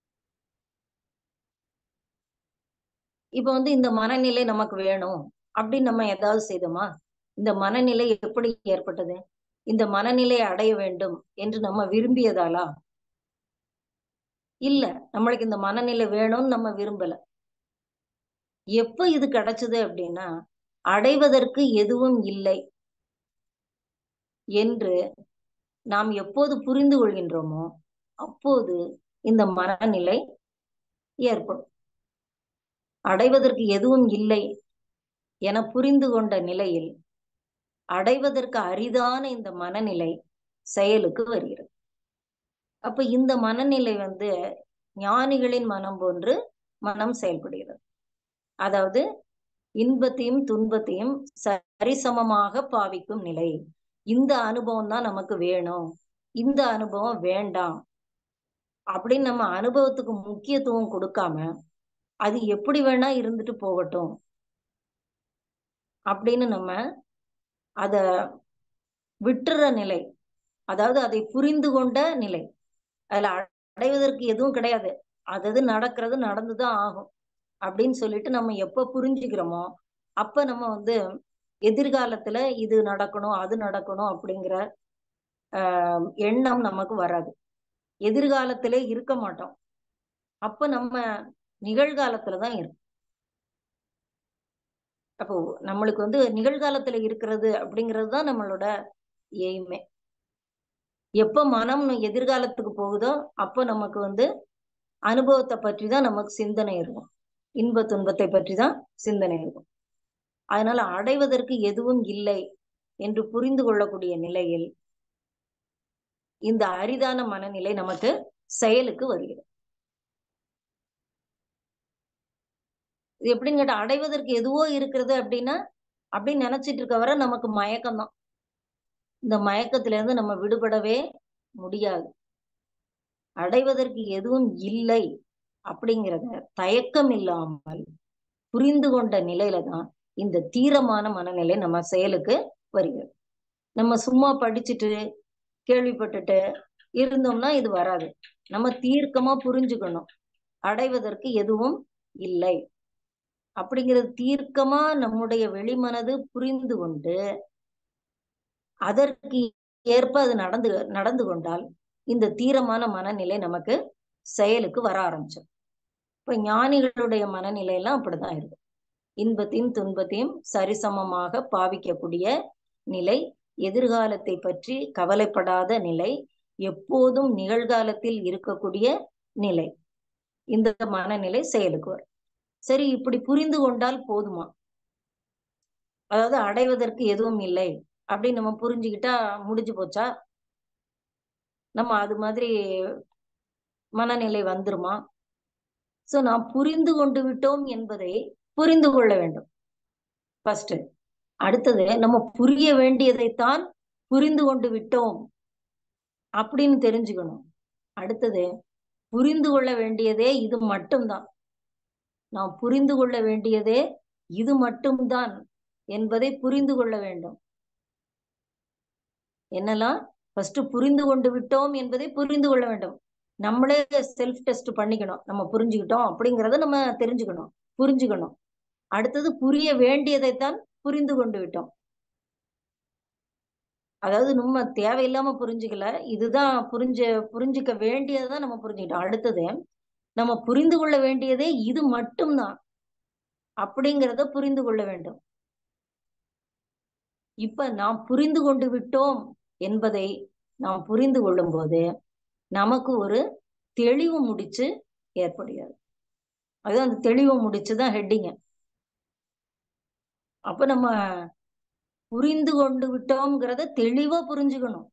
Speaker 1: இப்ப வந்து இந்த மனநிலை நமக்கு வேணும் அப்படின்னு நம்ம ஏதாவது செய்தோமா? இந்த மனநிலை எப்படி ஏற்பட்டது? இந்த மனநிலையை அடைய வேண்டும் என்று நம்ம விரும்பியதாலா? இல்ல, நம்மளுக்கு இந்த மனநிலை வேணும்னு நம்ம விரும்பல. எப்ப இது கிடைச்சது அப்படின்னா, அடைவதற்கு எதுவும் இல்லை என்று நாம் எப்போது புரிந்து கொள்கின்றோமோ அப்போது இந்த மனநிலை ஏற்படும். அடைவதற்கு எதுவும் இல்லை என புரிந்து கொண்ட நிலையில் அடைவதற்கு அரிதான இந்த மனநிலை செயலுக்கு வருகிறது. அப்ப இந்த மனநிலை வந்து ஞானிகளின் மனம் போன்று மனம் செயல்படுகிறது. அதாவது இன்பத்தையும் துன்பத்தையும் சரிசமமாக பாவிக்கும் நிலை. இந்த அனுபவம் தான் நமக்கு வேணும், இந்த அனுபவம் வேண்டாம் அப்படின்னு நம்ம அனுபவத்துக்கு முக்கியத்துவம் கொடுக்காம அது எப்படி வேணா இருந்துட்டு போகட்டும் அப்படின்னு நம்ம அத விட்டுற நிலை. அதாவது அதை புரிந்து கொண்ட நிலை. அதுல அடைவதற்கு எதுவும் கிடையாது, அது நடக்கிறது நடந்துதான் ஆகும் அப்படின்னு சொல்லிட்டு நம்ம எப்ப புரிஞ்சுக்கிறோமோ அப்ப நம்ம வந்து எதிர்காலத்துல இது நடக்கணும் அது நடக்கணும் அப்படிங்கிற ஆஹ் எண்ணம் நமக்கு வராது. எதிர்காலத்திலே இருக்க மாட்டோம், அப்ப நம்ம நிகழ்காலத்துலதான் இருக்கும். அப்போ நம்மளுக்கு வந்து நிகழ்காலத்துல இருக்கிறது அப்படிங்கிறது தான் நம்மளோட எய்மே. எப்ப மனம் எதிர்காலத்துக்கு போகுதோ அப்ப நமக்கு வந்து அனுபவத்தை பற்றி தான் நமக்கு சிந்தனை இருக்கும், இன்ப துன்பத்தை பற்றி தான் சிந்தனை இருக்கும். அதனால அடைவதற்கு எதுவும் இல்லை என்று புரிந்து கொள்ளக்கூடிய நிலையில் இந்த அரிதான மனநிலை நமக்கு செயலுக்கு வருகிறது. இது எப்படின்னு கேட்டா, அடைவதற்கு எதுவோ இருக்கிறது அப்படின்னா அப்படின்னு நினைச்சிட்டு இருக்க வர நமக்கு மயக்கம்தான். இந்த மயக்கத்துல இருந்து நம்ம விடுபடவே முடியாது. அடைவதற்கு எதுவும் இல்லை அப்படிங்கிறத தயக்கம் இல்லாமல் புரிந்து கொண்ட நிலையில தான் இந்த தீரமான மனநிலை நம்ம செயலுக்கு வருகிறது. நம்ம சும்மா படிச்சுட்டு கேள்விப்பட்டுட்டு இருந்தோம்னா இது வராது. நம்ம தீர்க்கமா புரிஞ்சுக்கணும், அடைவதற்கு எதுவும் இல்லை அப்படிங்கிறது தீர்க்கமா நம்முடைய வெளிமனது புரிந்து கொண்டு அதற்கு ஏற்ப அது நடந்து நடந்து கொண்டால் இந்த தீரமான மனநிலை நமக்கு செயலுக்கு வர ஆரம்பிச்சிடும். இப்ப ஞானிகளுடைய மனநிலை எல்லாம் அப்படிதான் இருக்கும். இன்பத்தையும் துன்பத்தையும் சரிசமமாக பாவிக்கக்கூடிய நிலை, எதிர்காலத்தை பற்றி கவலைப்படாத நிலை, எப்போதும் நிகழ்காலத்தில் இருக்கக்கூடிய நிலை. இந்த மனநிலை செயலுக்கு வரும். சரி, இப்படி புரிந்து கொண்டால் போதுமா? அதாவது அடைவதற்கு எதுவும் இல்லை அப்படின்னு நம்ம புரிஞ்சுக்கிட்டா முடிஞ்சு போச்சா? நம்ம அது மாதிரி மனநிலை வந்துருமா? சோ நாம் புரிந்து கொண்டு விட்டோம் என்பதை புரிந்து கொள்ள வேண்டும் ஃபர்ஸ்ட். அடுத்தது, நம்ம புரிய வேண்டியதைத்தான் புரிந்து கொண்டு விட்டோம் அப்படின்னு தெரிஞ்சுக்கணும். அடுத்தது, புரிந்து கொள்ள வேண்டியதே இது மட்டும்தான். நாம் புரிந்து கொள்ள வேண்டியதே இது மட்டும்தான் என்பதை புரிந்து கொள்ள வேண்டும். என்னெல்லாம்? ஃபர்ஸ்ட் புரிந்து கொண்டு விட்டோம் என்பதை புரிந்து கொள்ள வேண்டும். நம்மளே செல்ஃப் டெஸ்ட் பண்ணிக்கணும். நம்ம புரிஞ்சுக்கிட்டோம் அப்படிங்கறத நம்ம தெரிஞ்சுக்கணும், புரிஞ்சுக்கணும். அடுத்தது, புரிய வேண்டியதைத்தான் புரிந்து கொண்டு விட்டோம். அதாவது நம்ம தேவையில்லாம புரிஞ்சுக்கல, இதுதான் புரிஞ்ச புரிஞ்சுக்க வேண்டியதுதான் நம்ம புரிஞ்சுக்கிட்டோம். அடுத்தது, நம்ம புரிந்து கொள்ள வேண்டியதே இது மட்டும்தான் அப்படிங்கிறத புரிந்து கொள்ள வேண்டும். இப்ப நாம் புரிந்து கொண்டு விட்டோம் என்பதை நாம் புரிந்து கொள்ளும் போது நமக்கு ஒரு தெளிவு முடிச்சு ஏற்படுகிறது. அதுதான் அந்த தெளிவு முடிச்சுதான் ஹெட்டிங். அப்ப நம்ம புரிந்து கொண்டு விட்டோம்ங்கிறத தெளிவா புரிஞ்சுக்கணும்.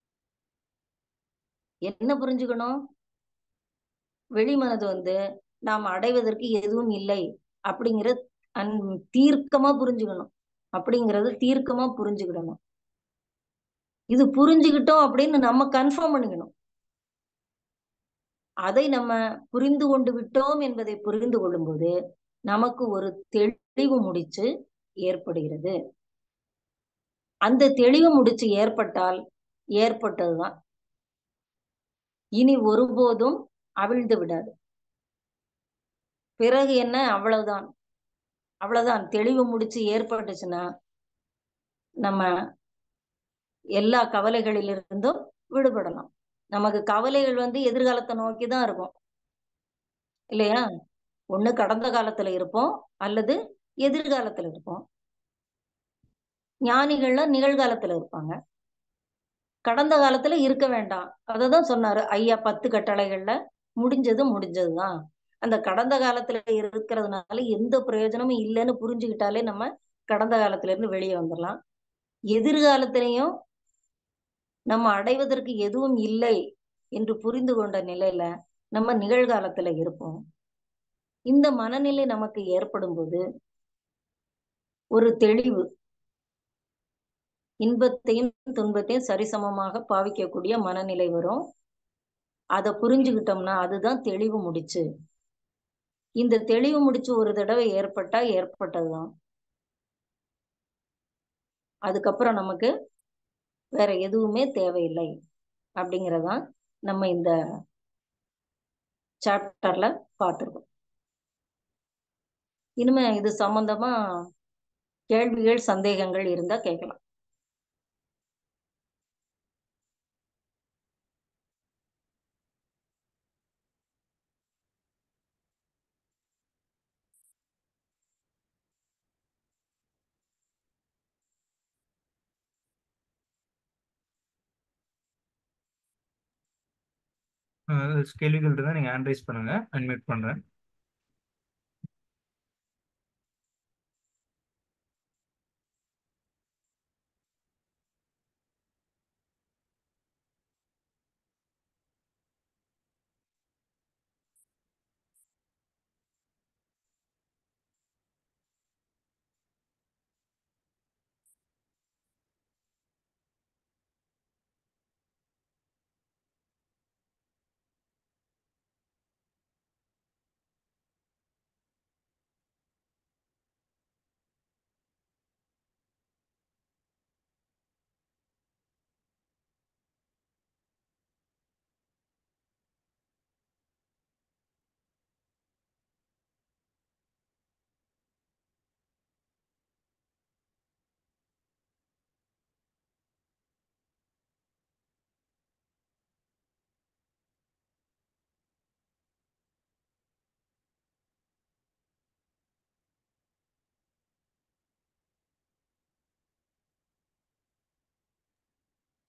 Speaker 1: என்ன புரிஞ்சுக்கணும்? வெளிமனது வந்து நாம் அடைவதற்கு எதுவும் இல்லை அப்படிங்கிற அந் தீர்க்கமா புரிஞ்சுக்கணும். அப்படிங்கறது தீர்க்கமா புரிஞ்சுக்கிடணும். இது புரிஞ்சுக்கிட்டோம் அப்படின்னு நம்ம கன்ஃபார்ம் பண்ணிக்கணும். அதை நம்ம புரிந்து கொண்டு விட்டோம் என்பதை புரிந்து கொள்ளும் போது நமக்கு ஒரு தெளிவு முடிச்சு ஏற்படுகிறது. அந்த தெளிவு முடிச்சு ஏற்பட்டால் ஏற்பட்டதுதான், இனி ஒருபோதும் அவிழ்ந்து விடாது. பிறகு என்ன? அவ்வளவுதான், அவ்வளவுதான். தெளிவு முடிச்சு ஏற்பட்டுச்சுன்னா நம்ம எல்லா கவலைகளிலிருந்தும் விடுபடலாம். நமக்கு கவலைகள் வந்து எதிர்காலத்தை நோக்கிதான் இருக்கும் இல்லையா? ஒண்ணு கடந்த காலத்துல இருப்போம் அல்லது எதிர்காலத்துல இருப்போம். ஞானிகள்லாம் நிகழ்காலத்துல இருப்பாங்க. கடந்த காலத்துல இருக்க வேண்டாம். அததான் சொன்னாரு ஐயா பத்து கட்டளைகள்ல. முடிஞ்சது முடிஞ்சதுதான். அந்த கடந்த காலத்துல இருக்கிறதுனால எந்த பிரயோஜனமும் இல்லைன்னு புரிஞ்சுக்கிட்டாலே நம்ம கடந்த காலத்துல இருந்து வெளியே வந்துடலாம். எதிர்காலத்திலையும் நம்ம அடைவதற்கு எதுவும் இல்லை என்று புரிந்து கொண்ட நிலையில நம்ம நிகழ்காலத்துல இருப்போம். இந்த மனநிலை நமக்கு ஏற்படும் போது ஒரு தெளிவு, இன்பத்தையும் துன்பத்தையும் சரிசமமாக பாவிக்கக்கூடிய மனநிலை வரும். அதை புரிஞ்சுக்கிட்டோம்னா அதுதான் தெளிவு முடிச்சு. இந்த தெளிவு முடிச்சு ஒரு தடவை ஏற்பட்டா ஏற்பட்டதுதான். அதுக்கப்புறம் நமக்கு வேற எதுவுமே தேவையில்லை அப்படிங்கறதான் நம்ம இந்த சாப்டர்ல பார்த்திருக்கோம். இனிமே இது சம்பந்தமா கேள்விகள் சந்தேகங்கள் இருந்தா கேட்கலாம்.
Speaker 2: கேள்விகள் இருந்தா நீங்க ஹேண்ட் ரைஸ் பண்ணுங்க, அன்மியூட் பண்றேன்.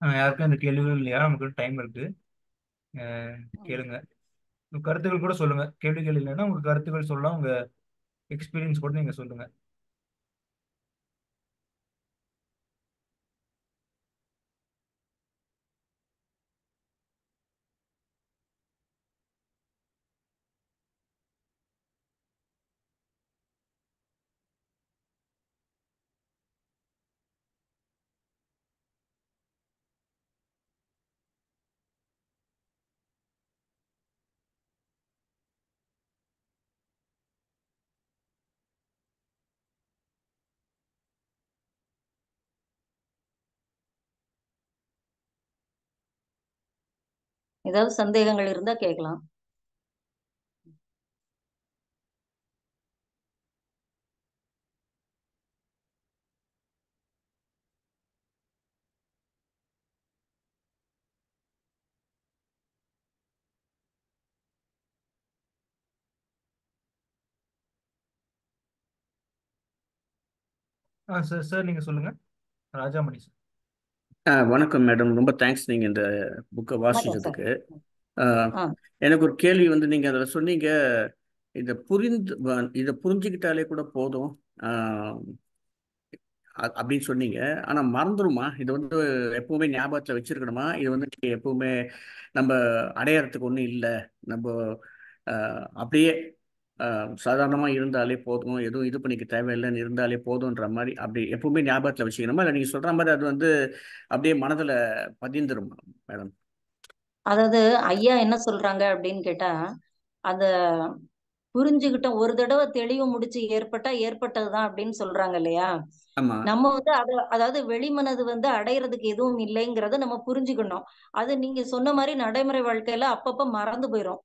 Speaker 2: அஹ் யாருக்கும் இந்த கேள்விகள் இல்லையா? நமக்கு டைம் இருக்கு. அஹ்
Speaker 1: ம்.
Speaker 2: கேளுங்க. உங்க கருத்துக்கள் கூட சொல்லுங்க. கேள்விகள் இல்லைன்னா உங்க கருத்துக்கள் சொல்லலாம். உங்க எக்ஸ்பீரியன்ஸ் கூட நீங்க சொல்லுங்க.
Speaker 1: ஏதாவது சந்தேகங்கள் இருந்தா கேட்கலாம்.
Speaker 2: ஆ சார் சார் நீங்க சொல்லுங்க. ராஜாமணி சார்.
Speaker 3: ஆ வணக்கம் மேடம், ரொம்ப தேங்க்ஸ் நீங்கள் இந்த புக்கை
Speaker 1: வணக்கம் சார்.
Speaker 3: வாசிச்சதுக்கு. ஆ,
Speaker 1: ஆ
Speaker 3: எனக்கு ஒரு கேள்வி வந்து நீங்கள் அதில் சொன்னீங்க, இதை புரிந்து வ- இதை புரிஞ்சுக்கிட்டாலே கூட போதும் ஆ, அ- அப்படின்னு சொன்னீங்க. ஆனால் மறந்துடுமா? இது வந்து எப்பவுமே ஞாபகத்தில் வச்சிருக்கணுமா? இது வந்து எப்பவுமே நம்ம அடையறதுக்கு ஒன்றும் இல்லை, நம்ம ஆ, அப்படியே சாதாரணமாக இருந்தாலே போதும், எதுவும் இது பண்ணிக்க தேவையில்லைன்னு இருந்தாலே போதுன்ற மாதிரி அப்படி எப்பவுமே ஞாபகத்தில் வச்சுக்கணுமா? இல்லை நீங்கள் சொல்கிற மாதிரி அது வந்து அப்படியே மனதில் பதிந்துருமா மேடம்?
Speaker 1: அதாவது ஐயா என்ன சொல்றாங்க அப்படின்னு கேட்டா, அத புரிஞ்சுகிட்டோம் ஒரு தடவை தெளிவு முடிச்சு ஏற்பட்டா ஏற்பட்டதுதான் அப்படின்னு சொல்றாங்க இல்லையா?
Speaker 3: ஆமாம்.
Speaker 1: நம்ம வந்து அத அதாவது வெளிமனது வந்து அடையறதுக்கு எதுவும் இல்லைங்கிறத நம்ம புரிஞ்சுக்கணும். அது நீங்க சொன்ன மாதிரி நடைமுறை வாழ்க்கையில அப்பப்ப மறந்து போயிரும்.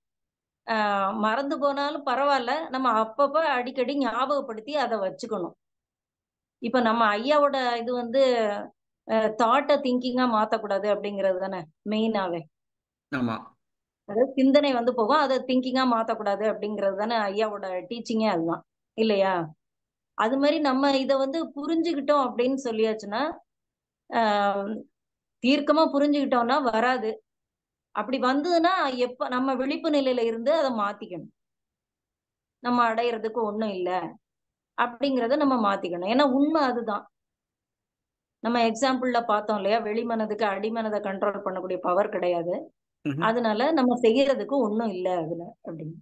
Speaker 1: ஆஹ் மறந்து போனாலும் பரவாயில்ல. நம்ம அப்பப்ப அடிக்கடி ஞாபகப்படுத்தி அதை வச்சுக்கணும். இப்ப நம்ம ஐயாவோட இது வந்து தாட்ட திங்கிங்கா மாத்தக்கூடாது அப்படிங்கிறது தானே மெயினாவே.
Speaker 3: ஆமாம்.
Speaker 1: அதாவது சிந்தனை வந்து போகும், அதை திங்கிங்கா மாத்தக்கூடாது அப்படிங்கிறது தானே ஐயாவோட டீச்சிங்கே அதுதான் இல்லையா? அது மாதிரி நம்ம இத வந்து புரிஞ்சுக்கிட்டோம் அப்படின்னு சொல்லியாச்சுன்னா, ஆஹ் தீர்க்கமா புரிஞ்சுக்கிட்டோம்னா வராது. அப்படி வந்ததுன்னா எப்ப நம்ம விழிப்பு நிலையில இருந்து அதை மாத்திக்கணும். நம்ம அடையறதுக்கு ஒண்ணும் இல்ல அப்படிங்கறத நம்ம மாத்திக்கணும். ஏன்னா உண்மை அதுதான். நம்ம எக்ஸாம்பிள்ல பார்த்தோம் இல்லையா, வெளிமனதுக்கு அடிமனதை கண்ட்ரோல் பண்ணக்கூடிய பவர் கிடையாது.
Speaker 3: ம்ஹும்.
Speaker 1: அதனால நம்ம செய்யறதுக்கு ஒண்ணும் இல்ல அதுல அப்படின்னு.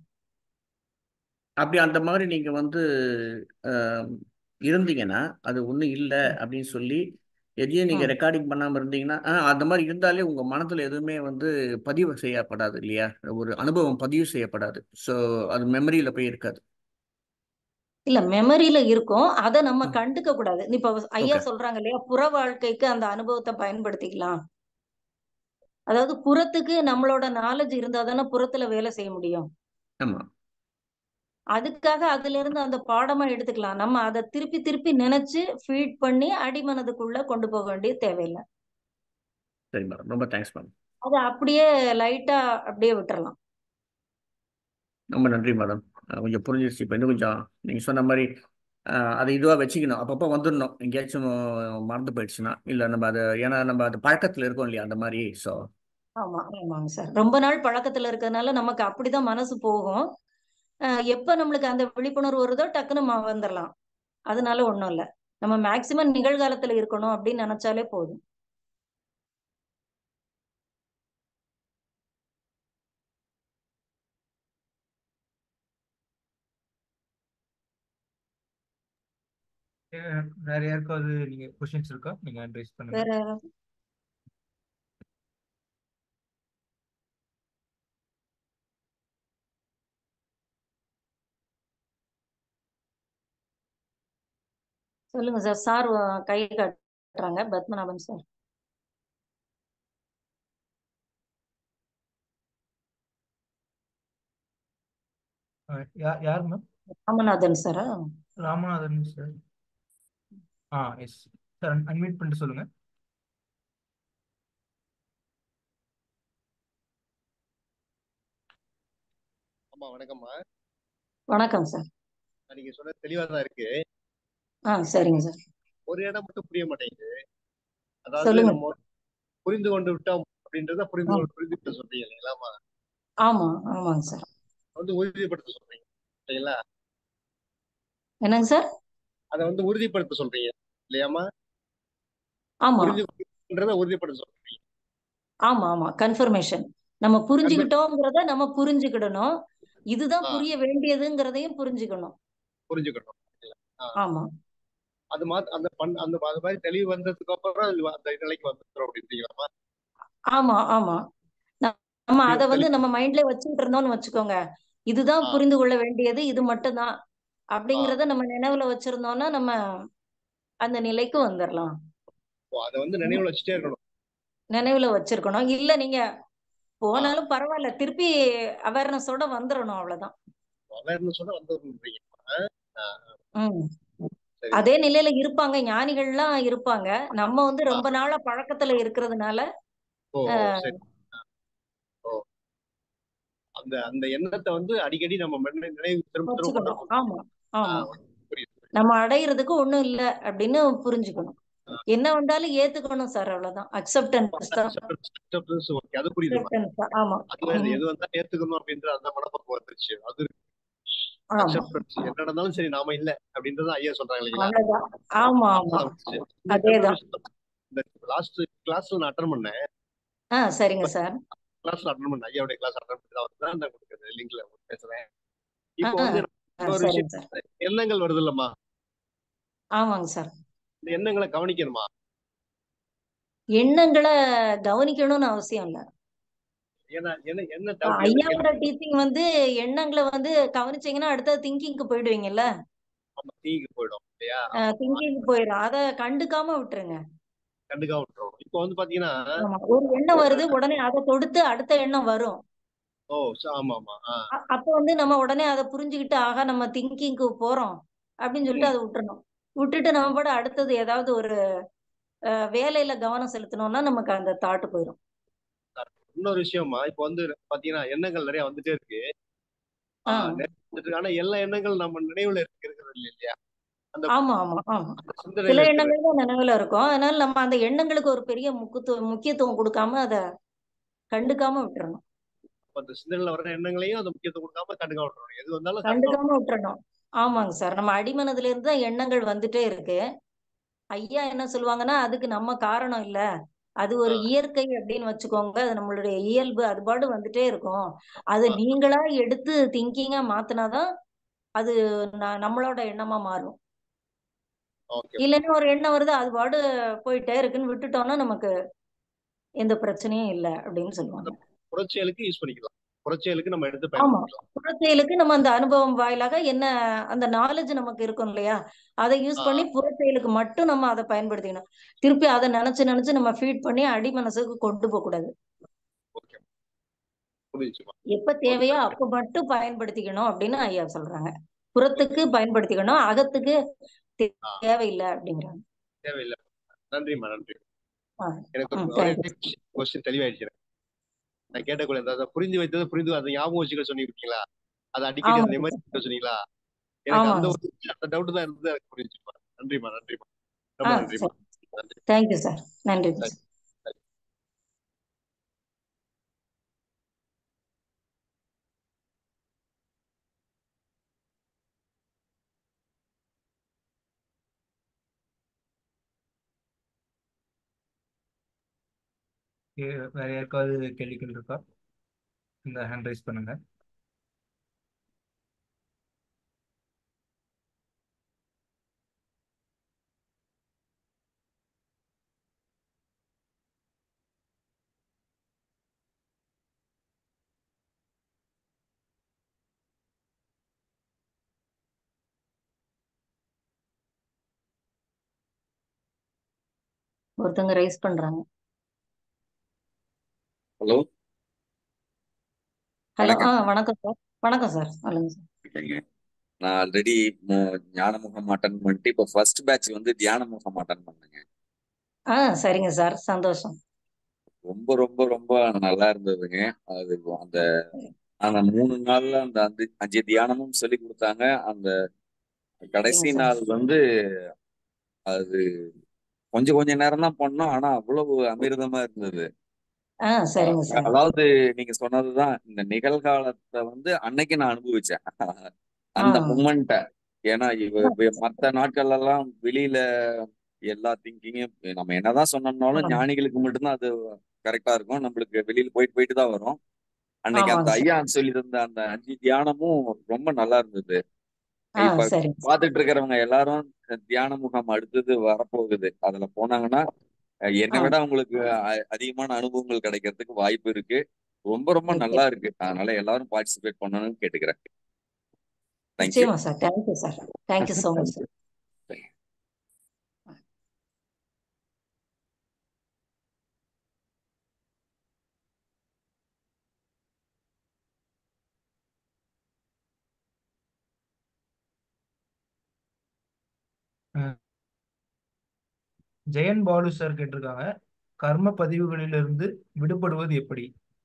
Speaker 3: அப்படி அந்த மாதிரி நீங்கள் வந்து ஆம், இருந்தீங்கன்னா அது ஒன்றும் இல்லை அப்படின்னு சொல்லி எதையும் நீங்கள்
Speaker 1: ம்.
Speaker 3: ரெக்கார்டிங் பண்ணாமல் இருந்தீங்கன்னா, ஆ, அந்த மாதிரி இருந்தாலே உங்கள் மனதில் எதுவுமே வந்து பதிவு செய்யப்படாது இல்லையா? ஒரு அனுபவம் பதிவு செய்யப்படாது. ஸோ அது மெமரியில் போய் இருக்காது.
Speaker 1: இல்ல மெமரியில இருக்கும். அத நம்ம
Speaker 3: ம்.
Speaker 1: கண்டுக்க கூடாது. இப்ப ஐயா
Speaker 3: ஓகே.
Speaker 1: சொல்றாங்க இல்லையா, புற வாழ்க்கைக்கு அந்த அனுபவத்தை பயன்படுத்திக்கலாம். அதாவது புறத்துக்கு நம்மளோட நாலேஜ் இருந்தா தானே புறத்துல வேலை செய்ய முடியும்.
Speaker 3: ஆமாம்.
Speaker 1: அதுக்காக அதுல இருந்து அந்த பாடமா எடுத்துக்கலாம். நம்ம அதை திருப்பி திருப்பி நினைச்சு ஃபீட் பண்ணி அடிமனதுக்குள்ள கொண்டு போக வேண்டிய தேவையில்லை.
Speaker 3: சரி மேடம், ரொம்ப தேங்க்ஸ் மேடம்.
Speaker 1: அதை அப்படியே லைட்டா அப்படியே விட்டுறலாம்.
Speaker 3: ரொம்ப நன்றி மேடம். அஹ் கொஞ்சம் புரிஞ்சிருச்சு. இப்போ இன்னும் கொஞ்சம் நீங்கள் சொன்ன மாதிரி அஹ், அதை இதுவாக வச்சுக்கணும். அப்பப்போ வந்துடணும் எங்கேயாச்சும் மறந்து போயிடுச்சுன்னா, இல்லை நம்ம அதை, ஏன்னா நம்ம அது பழக்கத்தில் இருக்கோம் இல்லையா அந்த மாதிரி. ஸோ
Speaker 1: ஆமா ஆமாங்க சார். ரொம்ப நாள் பழக்கத்துல இருக்கிறதுனால நமக்கு அப்படிதான் மனசு போகும். அஹ் எப்ப நம்மளுக்கு அந்த விழிப்புணர்வு வருதோ டக்குன்னு ம- வந்துடலாம். அதனால ஒண்ணும் இல்ல. நம்ம மேக்சிமம் நிகழ்காலத்துல இருக்கணும் அப்படின்னு நினைச்சாலே போதும்.
Speaker 2: அஹ் வேற யாருக்காவது நீங்க கொஸ்டின்ஸ் இருக்கா? நீங்க அட்வைஸ் பண்ணுங்க.
Speaker 1: வேற சொல்லுங்க சார். சார் கை காட்டுறாங்க, பத்மநாபன் சார்.
Speaker 2: அஹ் யா- யார் மேம்?
Speaker 1: ராமநாதன் சாரா?
Speaker 2: ராமநாதன் சார். ஆ எஸ் சார், அன்மியூட் பண்ணிட்டு சொல்லுங்க.
Speaker 4: ஆமா, வணக்கம்மா.
Speaker 1: வணக்கம் சார்.
Speaker 4: நீங்க சொன்னது தெளிவா தான் இருக்கு.
Speaker 1: ஆ சரிங்க சார்.
Speaker 4: ஒரு இடம் மட்டும் புரிய மாட்டேங்குது. அதாவது
Speaker 1: சொல்லுங்க.
Speaker 4: நம்ம புரிந்து கொண்டு விட்டோம் அப்படின்றத புரிந்து
Speaker 1: ம்.
Speaker 4: கொண்டு புரிந்து சொல்றீங்க இல்லைங்களாமா?
Speaker 1: ஆமா ஆமாங்க சார்.
Speaker 4: வந்து உறுதிப்படுத்த சொல்றீங்க இல்லைங்களா?
Speaker 1: என்னங்க சார்?
Speaker 4: அதை வந்து உறுதிப்படுத்த சொல்றீங்க இல்லையாமா?
Speaker 1: ஆமா
Speaker 4: புரிந்து கொண்டதை உறுதிப்படுத்த சொல்றீங்க.
Speaker 1: ஆமா ஆமா கன்ஃபர்மேஷன். நம்ம
Speaker 4: கன்ஃபர்ம்
Speaker 1: புரிஞ்சுக்கிட்டோங்கிறத நம்ம புரிஞ்சுக்கிடணும். இதுதான்
Speaker 4: ஆ
Speaker 1: புரிய வேண்டியதுங்கிறதையும் புரிஞ்சுக்கணும்.
Speaker 4: புரிஞ்சுக்கணும். ஆ
Speaker 1: ஆமா
Speaker 4: அது மாதிரி அந்த பண் அந்த அது மாதிரி தெளிவு வந்ததுக்கு அப்புறம் அது அந்த நிலைக்கு வந்துடும் அப்படின்றீங்களாமா?
Speaker 1: ஆமா ஆமா ந- நம்ம அதை வந்து
Speaker 4: தெளிவு.
Speaker 1: நம்ம மைண்ட்ல வச்சுக்கிட்டு இருந்தோம்னு வச்சுக்கோங்க. இதுதான்
Speaker 4: ஆ
Speaker 1: புரிந்து கொள்ள வேண்டியது, இது மட்டும்தான்
Speaker 4: ஆ
Speaker 1: அப்படிங்கறத நம்ம நினைவுல வச்சிருந்தோம்னா நம்ம அந்த நிலைக்கு வந்துடலாம்.
Speaker 4: ஓ, அதை வந்து நினைவுல வச்சுட்டே இருக்கணும்.
Speaker 1: நினைவுல வச்சிருக்கணும். இல்ல நீங்க
Speaker 4: ஆ
Speaker 1: போனாலும் பரவாயில்ல, திருப்பி அவேர்னஸோட வந்துடணும், அவ்வளவுதான்.
Speaker 4: அவேர்னஸ் சொன்னா வந்துடுறீங்க. ஆ
Speaker 1: ம்
Speaker 4: சரி
Speaker 1: அதே நிலையில இருப்பாங்க, ஞானிகள்லாம் இருப்பாங்க. நம்ம வந்து
Speaker 4: ஆ
Speaker 1: ரொம்ப நாளா பழக்கத்துல இருக்கிறதுனால
Speaker 4: ஓ ஓ
Speaker 1: அஹ்,
Speaker 4: சரி ஓ அந்த அந்த எண்ணத்தை வந்து அடிக்கடி நம்ம மென்ன- நினைவு திரும்ப திரும்ப கொண்டு
Speaker 1: வச்சுக்கணும்.
Speaker 4: வரணும்.
Speaker 1: ஆமா
Speaker 4: ஆ
Speaker 1: ஆமா
Speaker 4: புரியுது புரியுது.
Speaker 1: நம்ம அடையிறதுக்கு ஒண்ணும் இல்ல அப்படின்னு புரிஞ்சுக்கணும்.
Speaker 4: ஆ,
Speaker 1: என்ன வந்தாலும் ஏத்துக்கணும் சார், அவ்வளவுதான். அக்செப்டன்ஸ் தான்.
Speaker 4: acceptance, acceptance, okay, அது புரியுதுமா.
Speaker 1: acceptance தான். ஆமா
Speaker 4: அதுவே அது
Speaker 1: ம்,
Speaker 4: எது வந்தா ஏத்துக்கணும் அப்படின்ற அந்த மனப்பக்குவம் வந்துருச்சு. அது
Speaker 1: ஆமா
Speaker 4: அக்செப்டன்ஸ் என்ன நடந்தாலும் சரி நாம இல்ல அப்படின்றத ஐயா சொல்றாங்க இல்லைங்களா?
Speaker 1: அவ்வளவுதான். ஆமா ஆமா
Speaker 4: அவ்வளவுதான் வந்துச்சு. இன்னொரு இன்னொரு
Speaker 1: அதேதான்.
Speaker 4: விஷயம், இந்த லாஸ்ட் கிளாஸ்ல நான் அட்டன் பண்ணேன்.
Speaker 1: ஆ சரிங்க சார்.
Speaker 4: கிளாஸ்ல அட்டன் பண்ணேன் ஐயாவுடைய கிளாஸ் அட்டன் பண்ணி தான் வந்து நான் உங்களுக்கு லிங்க்ல பேசுறேன்.
Speaker 1: ஆ
Speaker 4: இப்போ வந்து
Speaker 1: ஆ,
Speaker 4: இன்னொரு
Speaker 1: சரிங்க
Speaker 4: விஷயம்,
Speaker 1: சார்.
Speaker 4: எண்ணங்கள் வருது இல்லம்மா,
Speaker 1: ஆமாங்க சார்.
Speaker 4: இந்த எண்ணங்களை கவனிக்கணுமா?
Speaker 1: எண்ணங்களை கவனிக்கணும்னு அவசியம் இல்ல.
Speaker 4: ஏன்னா என்ன என்ன
Speaker 1: இப்ப
Speaker 4: டவுட் என்ன
Speaker 1: ஐயாவோட
Speaker 4: கேள்வி?
Speaker 1: டீச்சிங் வந்து எண்ணங்களை வந்து கவனிச்சீங்கன்னா அடுத்தது திங்கிங்க்கு போயிடுவீங்கல்ல.
Speaker 4: நம்ம தீங்கு போயிடும் இல்லையா?
Speaker 1: திங்கிங் போயிடும், அதை கண்டுக்காம விட்டுருங்க.
Speaker 4: கண்டுக்காம விட்டுரும். இப்போ வந்து பாத்தீங்கன்னா
Speaker 1: ஆமா, ஒரு எண்ணம் வருது, உடனே அதை தொடுத்து அடுத்த எண்ணம் வரும்.
Speaker 4: ஓ ச- ஆமா ஆமா ஆ
Speaker 1: அ- அப்ப வந்து நம்ம உடனே அதை புரிஞ்சுக்கிட்டு, ஆகா நம்ம திங்கிங்க்கு போறோம் அப்படின்னு சொல்லிட்டு
Speaker 4: ம்,
Speaker 1: அதை விட்டுறணும். விட்டுட்டு நம்ம கூட அடுத்தது ஏதாவது ஒரு அஹ், வேலையில கவனம் செலுத்தணும்னா நமக்கு அந்த தாட்டு போயிடும்.
Speaker 4: இன்னொரு விஷயமா இப்போ வந்து பாத்தீங்கன்னா எண்ணங்கள் நிறைய வந்துட்டே இருக்கு. ஆ,
Speaker 1: ஆ
Speaker 4: நிறைய வந்துட்டு இருக்கு. ஆனா எல்லா எண்ணங்கள் நம்ம நினைவுல இருக்கு இருக்கிறது இல்லை இல்லையா? அந்த
Speaker 1: ஆமா ஆமா ஆமா
Speaker 4: அந்த
Speaker 1: சில
Speaker 4: சிந்தனையில இருக்கிறது.
Speaker 1: எண்ணங்கள் தான் நினைவுல இருக்கும். அதனால நம்ம அந்த எண்ணங்களுக்கு ஒரு பெரிய முக்கியத்துவம் முக்கியத்துவம் கொடுக்காம அதை கண்டுக்காம விட்டுறணும்.
Speaker 4: அப்ப அந்த சிந்தனையில வர்ற எண்ணங்களையும் அந்த முக்கியத்துவம் கொடுக்காம கண்டுக்காம விட்டுறணும். எது வந்தாலும் கண்டுக்காம
Speaker 1: கண்டுக்காம விட்டுறணும். ஆமாங்க சார். நம்ம அடிமனதுல இருந்து தான் எண்ணங்கள் வந்துட்டே இருக்கு. ஐயா என்ன சொல்லுவாங்கன்னா, அதுக்கு நம்ம காரணம் இல்ல, அது ஒரு
Speaker 4: விட்டுறணும்.
Speaker 1: இயற்கை அப்படின்னு வச்சுக்கோங்க. அது நம்மளுடைய இயல்பு, அது பாடு வந்துட்டே இருக்கும். அதை
Speaker 4: ஆ, ஆ,
Speaker 1: நீங்களா எடுத்து திங்கிங்கா மாத்தினாதான் அது ந- நம்மளோட எண்ணமா மாறும்.
Speaker 4: ஓகே.
Speaker 1: இல்லைன்னா ஒரு எண்ணம் வருது, அது பாடு போயிட்டே இருக்குன்னு விட்டுட்டோம்னா நமக்கு எந்த பிரச்சனையும் இல்லை அப்படின்னு
Speaker 4: அந்த
Speaker 1: சொல்லுவாங்க.
Speaker 4: புறச்செயலுக்கு யூஸ் பண்ணிக்கலாம். புறச்செயலுக்கு நம்ம எடுத்து
Speaker 1: ஆமா,
Speaker 4: பயன்படுத்திக்கலாம்.
Speaker 1: புறச்செயலுக்கு நம்ம அந்த அனுபவம் வாயிலாக என்ன அந்த நாலேஜ் நமக்கு இருக்கும் இல்லையா, அதை யூஸ்
Speaker 4: ஆ
Speaker 1: பண்ணி புறச்செயலுக்கு மட்டும் நம்ம அதை பயன்படுத்திக்கணும். திருப்பி அதை நினைச்சு நினைச்சு நம்ம ஃபீட் பண்ணி அடி மனசுக்கு கொண்டு போக கூடாது.
Speaker 4: ஓகே புரிஞ்சுமா.
Speaker 1: எப்ப
Speaker 4: ஓகே
Speaker 1: தேவையோ
Speaker 4: நன்றி.
Speaker 1: அப்ப மட்டும் பயன்படுத்திக்கணும் அப்படின்னு ஐயா சொல்றாங்க.
Speaker 4: ஓகே
Speaker 1: புறத்துக்கு பயன்படுத்திக்கணும், அகத்துக்கு தே-
Speaker 4: ஆ
Speaker 1: தேவையில்லை அப்படிங்கிறாங்க.
Speaker 4: தேவையில்லை. நன்றிம்மா நன்றி.
Speaker 1: ஆ
Speaker 4: எனக்கு
Speaker 1: ம்
Speaker 4: ஒரு ஒரே
Speaker 1: தேங்க்யூ.
Speaker 4: கொஸ்டின் தெளிவாயிடுச்சு எனக்கு. நான் கேட்டக்குள்ள இந்த- அந்த புரிந்து வைத்தது புரிந்து அதை ஞாபகம் வச்சுக்க சொன்னீங்களா? அதை அடிக்கடி அந்த
Speaker 1: ஆமாங்க
Speaker 4: நிம்மதி
Speaker 1: சார்.
Speaker 4: வச்சுக்க சொன்னீங்களா? எனக்கு அந்த
Speaker 1: ஆமாங்க
Speaker 4: ஒரு அந்த டவுட் தான் இருந்தது, எனக்கு புரிஞ்சுப்பா. நன்றிம்மா நன்றிம்மா.
Speaker 1: ஆ
Speaker 4: ரொம்ப நன்றிம்மா.
Speaker 1: சரி.
Speaker 4: நன்றி.
Speaker 1: Thank you sir. நன்றி
Speaker 4: நன்றி.
Speaker 1: சார்.
Speaker 2: ஏ- வேற யாருக்காவது கேள்விகள் இருக்கா? இந்த ஹேண்ட் ரைஸ் பண்ணுங்க.
Speaker 1: ஒருத்தவங்க ரைஸ் பண்றாங்க.
Speaker 5: ஹலோ
Speaker 1: ஹலோ, ஆ
Speaker 5: வணக்கம்.
Speaker 1: வணக்கம் சார். வணக்கம் சார், சொல்லுங்க சார்.
Speaker 5: இருக்கேங்க. நான் ஆல்ரெடி ஞான முகம் அட்டன் பண்ணிட்டு இப்போ ஃபர்ஸ்ட் பேட்ச் வந்து தியான முகம் அட்டன் பண்ணேங்க.
Speaker 1: ஆ சரிங்க சார், சந்தோஷம்.
Speaker 5: ரொம்ப ரொம்ப ரொம்ப நல்லா இருந்ததுங்க. அது அந்த அந்த மூணு நாள்ல அந்த அஞ்சு அஞ்சு தியானமும் சொல்லி கொடுத்தாங்க. அந்த
Speaker 1: சரிங்க
Speaker 5: கடைசி
Speaker 1: சார்.
Speaker 5: நாள் வந்து அது கொஞ்சம் கொஞ்ச நேரம் தான் பண்ணோம். ஆனா அவ்வளவு அமிர்தமா இருந்தது.
Speaker 1: ஆஹ் சரிங்க சார்.
Speaker 5: அதாவது நீங்க சொன்னதுதான், இந்த நிகழ்காலத்தை வந்து அன்னைக்கு நான் அனுபவிச்சேன் அந்த
Speaker 1: ஆஹ்
Speaker 5: மூமெண்ட்ட. ஏன்னா இவ இவ மத்த நாட்கள் எல்லாம் வெளியில எல்லா திங்கிங்கும் நம்ம என்னதான் சொன்னோம்னாலும்
Speaker 1: ஆஹ்
Speaker 5: ஞானிகளுக்கு மட்டும்தான் அது கரெக்டா இருக்கும். நம்மளுக்கு வெளியில போயிட்டு போயிட்டு தான் வரும். அன்னைக்கு அந்த
Speaker 1: ஆமாங்க சார்.
Speaker 5: ஐயா சொல்லி தந்த அந்த அஞ்சு தியானமும் ரொம்ப நல்லா இருந்தது.
Speaker 1: ஆஹ்
Speaker 5: இப்ப
Speaker 1: சரிங்க சார்.
Speaker 5: பாத்துட்டு இருக்கிறவங்க எல்லாரும் தியான முகாம் அடுத்தது வரப்போகுது. அதுல போனாங்கன்னா அஹ், என்னை
Speaker 1: ஆஹ்
Speaker 5: விட உங்களுக்கு அ- அதிகமான அனுபவங்கள் கிடைக்கிறதுக்கு வாய்ப்பு இருக்கு. ரொம்ப ரொம்ப
Speaker 1: ஓகே,
Speaker 5: நல்லா இருக்கு. அதனால எல்லாரும் பார்ட்டிசிபேட் பண்ணணும்னு கேட்டுக்கிறேன். தேங்க்யூ.
Speaker 1: நிச்சயமா sir. Thank you sir. Thank you so much sir.
Speaker 2: Jayan Balu sir கேட்டிருக்காங்க, கர்ம பதிவுகளிலிருந்து விடுபடுவது எப்படி?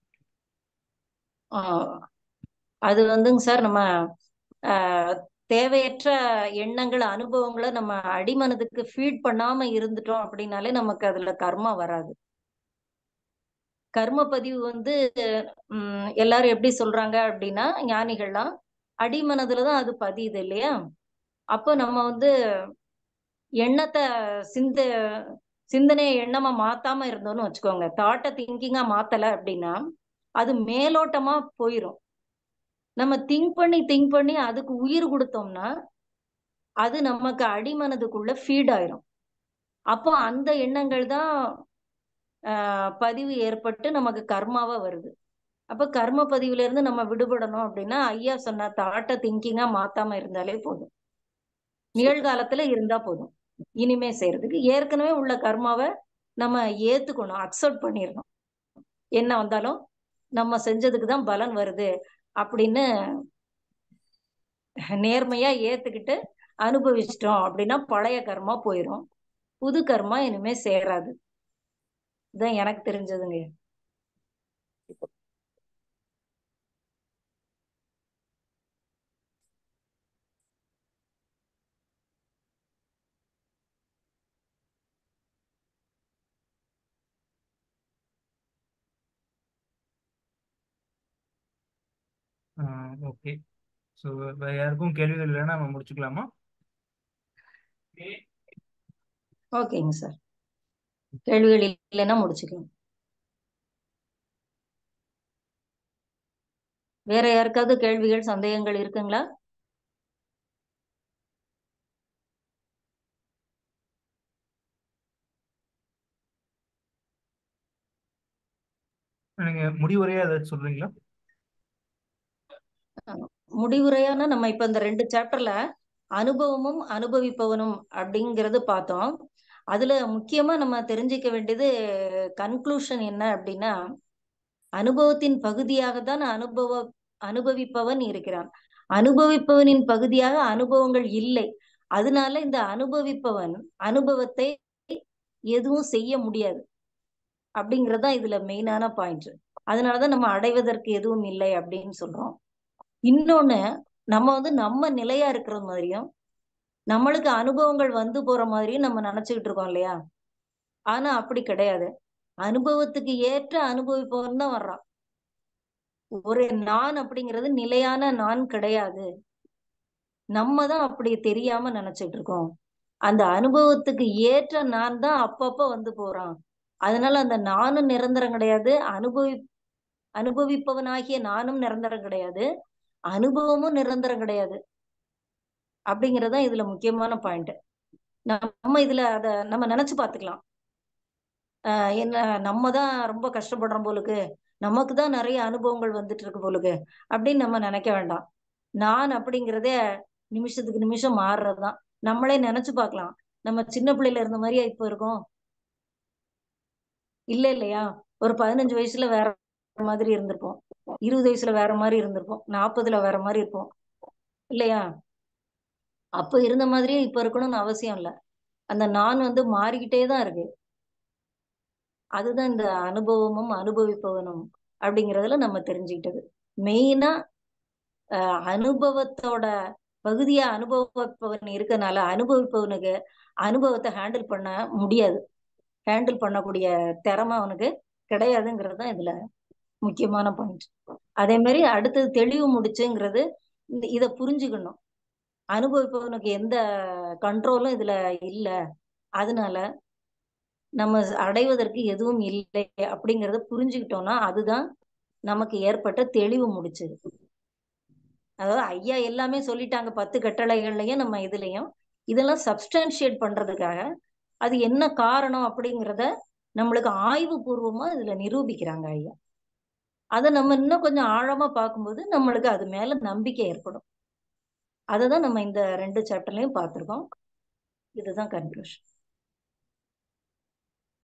Speaker 1: ஆஹ் அது வந்துங்க சார், நம்ம ஆஹ் தேவையற்ற எண்ணங்கள் அனுபவங்களை நம்ம அடிமனதுக்கு ஃபீட் பண்ணாம இருந்துட்டோம் அப்படின்னாலே நமக்கு அதுல கர்மா வராது. கர்ம பதிவு வந்து உம் எல்லாரும் எப்படி சொல்றாங்க அப்படின்னா, ஞானிகள்லாம் அடிமனதுலதான் அது பதியுது இல்லையா? அப்போ நம்ம வந்து எண்ணத்தை சிந்த சிந்தனையை எண்ணமா மாத்தாம இருந்தோம்னு வச்சுக்கோங்க, தாட்டை திங்கிங்கா மாத்தல அப்படின்னா அது மேலோட்டமா போயிரும். நம்ம திங்க் பண்ணி திங்க் பண்ணி அதுக்கு உயிர் கொடுத்தோம்னா அது நமக்கு அடிமனதுக்குள்ள ஃபீட் ஆயிரும். அப்போ அந்த எண்ணங்கள் தான் ஆஹ் பதிவு ஏற்பட்டு நமக்கு கர்மாவா வருது. அப்ப கர்ம பதிவுல இருந்து நம்ம விடுபடணும் அப்படின்னா ஐயா சொன்ன தாட்டை திங்கிங்கா மாத்தாம இருந்தாலே போதும். நிகழ்காலத்துல இருந்தா போதும். இனிமே செய்யறதுக்கு ஏற்கனவே உள்ள கர்மாவை நம்ம ஏத்துக்கணும், அக்செப்ட் பண்ணிடணும். என்ன வந்தாலும் நம்ம செஞ்சதுக்கு தான் பலன் வருது அப்படின்னு நேர்மையா ஏத்துக்கிட்டு அனுபவிச்சிட்டோம் அப்படின்னா பழைய கர்மா போயிடும், புது கர்மா இனிமே சேராது. இதான் எனக்கு தெரிஞ்சதுங்க.
Speaker 2: ஓகே. ஸோ வேற யாருக்கும் கேள்விகள் இல்லைன்னா நம்ம முடிச்சுக்கலாமா?
Speaker 1: ஓகேங்க சார். கேள்விகள் இல்லைன்னா முடிச்சுக்கலாம். வேற யாருக்காவது கேள்விகள் சந்தேகங்கள் இருக்குங்களா?
Speaker 2: நீங்க முடிவுரையா ஏதாச்சும் சொல்றீங்களா?
Speaker 1: முடிவுரையான நம்ம இப்ப இந்த ரெண்டு சாப்டர்ல அனுபவமும் அனுபவிப்பவனும் அப்படிங்கிறது பார்த்தோம். அதுல முக்கியமா நம்ம தெரிஞ்சுக்க வேண்டியது கன்க்ளூஷன் என்ன அப்படின்னா, அனுபவத்தின் பகுதியாக தான் அனுபவ அனுபவிப்பவன் இருக்கிறான். அனுபவிப்பவனின் பகுதியாக அனுபவங்கள் இல்லை. அதனால இந்த அனுபவிப்பவன் அனுபவத்தை எதுவும் செய்ய முடியாது அப்படிங்கறதுதான் இதுல மெயினான பாயிண்ட். அதனாலதான் நம்ம அடைவதற்கு எதுவும் இல்லை அப்படின்னு சொல்றோம். இன்னொன்னு, நம்ம வந்து நம்ம நிலையா இருக்கிற மாதிரியும் நம்மளுக்கு அனுபவங்கள் வந்து போற மாதிரியும் நம்ம நினைச்சுக்கிட்டு இருக்கோம் இல்லையா? ஆனா அப்படி கிடையாது. அனுபவத்துக்கு ஏற்ற அனுபவிப்பவன் தான் வர்றான். ஒரு நான் அப்படிங்கிறது நிலையான நான் கிடையாது. நம்ம தான் அப்படி தெரியாம நினைச்சிட்டு இருக்கோம். அந்த அனுபவத்துக்கு ஏற்ற நான் தான் அப்பப்ப வந்து போறான். அதனால அந்த நானும் நிரந்தரம் கிடையாது, அனுபவி அனுபவிப்பவனாகிய நானும் நிரந்தரம் கிடையாது, அனுபவமும் நிரந்தரம் கிடையாது. அப்படிங்கறதுதான் இதுல முக்கியமான பாயிண்ட். நம்ம இதுல அத நம்ம நினைச்சு பாத்துக்கலாம். ஆஹ் என்ன நம்ம தான் ரொம்ப கஷ்டப்படுறோம் போலுக்கு, நமக்கு தான் நிறைய அனுபவங்கள் வந்துட்டு இருக்கு போலுக்கு அப்படின்னு நம்ம நினைக்க வேண்டாம். நான் அப்படிங்கிறதே நிமிஷத்துக்கு நிமிஷம் மாறுறதுதான். நம்மளே நினைச்சு பார்க்கலாம், நம்ம சின்ன பிள்ளையில இருந்த மாதிரியா இப்ப இருக்கோம்? இல்ல இல்லையா? ஒரு பதினஞ்சு வயசுல வேற மாதிரி இருந்திருப்போம், இருபது வயசுல வேற மாதிரி இருந்திருப்போம், நாற்பதுல வேற மாதிரி இருப்போம் இல்லையா? அப்ப இருந்த மாதிரியே இப்ப இருக்கணும்னு அவசியம் இல்லை. அந்த நான் வந்து மாறிக்கிட்டே தான் இருக்கு. அதுதான் இந்த அனுபவமும் அனுபவிப்பவனும் அப்படிங்கிறதுல நம்ம தெரிஞ்சுக்கிட்டது. மெயினா அஹ் அனுபவத்தோட பகுதியா அனுபவிப்பவன் இருக்கனால அனுபவிப்பவனுக்கு அனுபவத்தை ஹேண்டில் பண்ண முடியாது, ஹேண்டில் பண்ணக்கூடிய திறமை அவனுக்கு கிடையாதுங்கிறது தான் இதுல முக்கியமான பாயிண்ட். அதே மாதிரி அடுத்தது தெளிவு முடிச்சுங்கிறது இந்த இதை புரிஞ்சுக்கணும். அனுபவிப்பவனுக்கு எந்த கண்ட்ரோலும் இதுல இல்ல, அதனால நம்ம அடைவதற்கு எதுவும் இல்லை அப்படிங்கிறத புரிஞ்சுக்கிட்டோம்னா அதுதான் நமக்கு ஏற்பட்ட தெளிவு முடிச்சது. அதாவது ஐயா எல்லாமே சொல்லிட்டாங்க பத்து கட்டளைகள்லயும் நம்ம இதுலயும், இதெல்லாம் சப்ஸ்டான்ஷியேட் பண்றதுக்காக அது என்ன காரணம் அப்படிங்கிறத நம்மளுக்கு ஆய்வு பூர்வமா இதுல நிரூபிக்கிறாங்க ஐயா. அதை நம்ம இன்னும் கொஞ்சம் ஆழமா பார்க்கும்போது நம்மளுக்கு அது மேல நம்பிக்கை ஏற்படும். அதை தான் நம்ம இந்த ரெண்டு சாப்டர்லயும் பார்த்திருக்கோம். இதுதான் கன்க்ளூஷன்.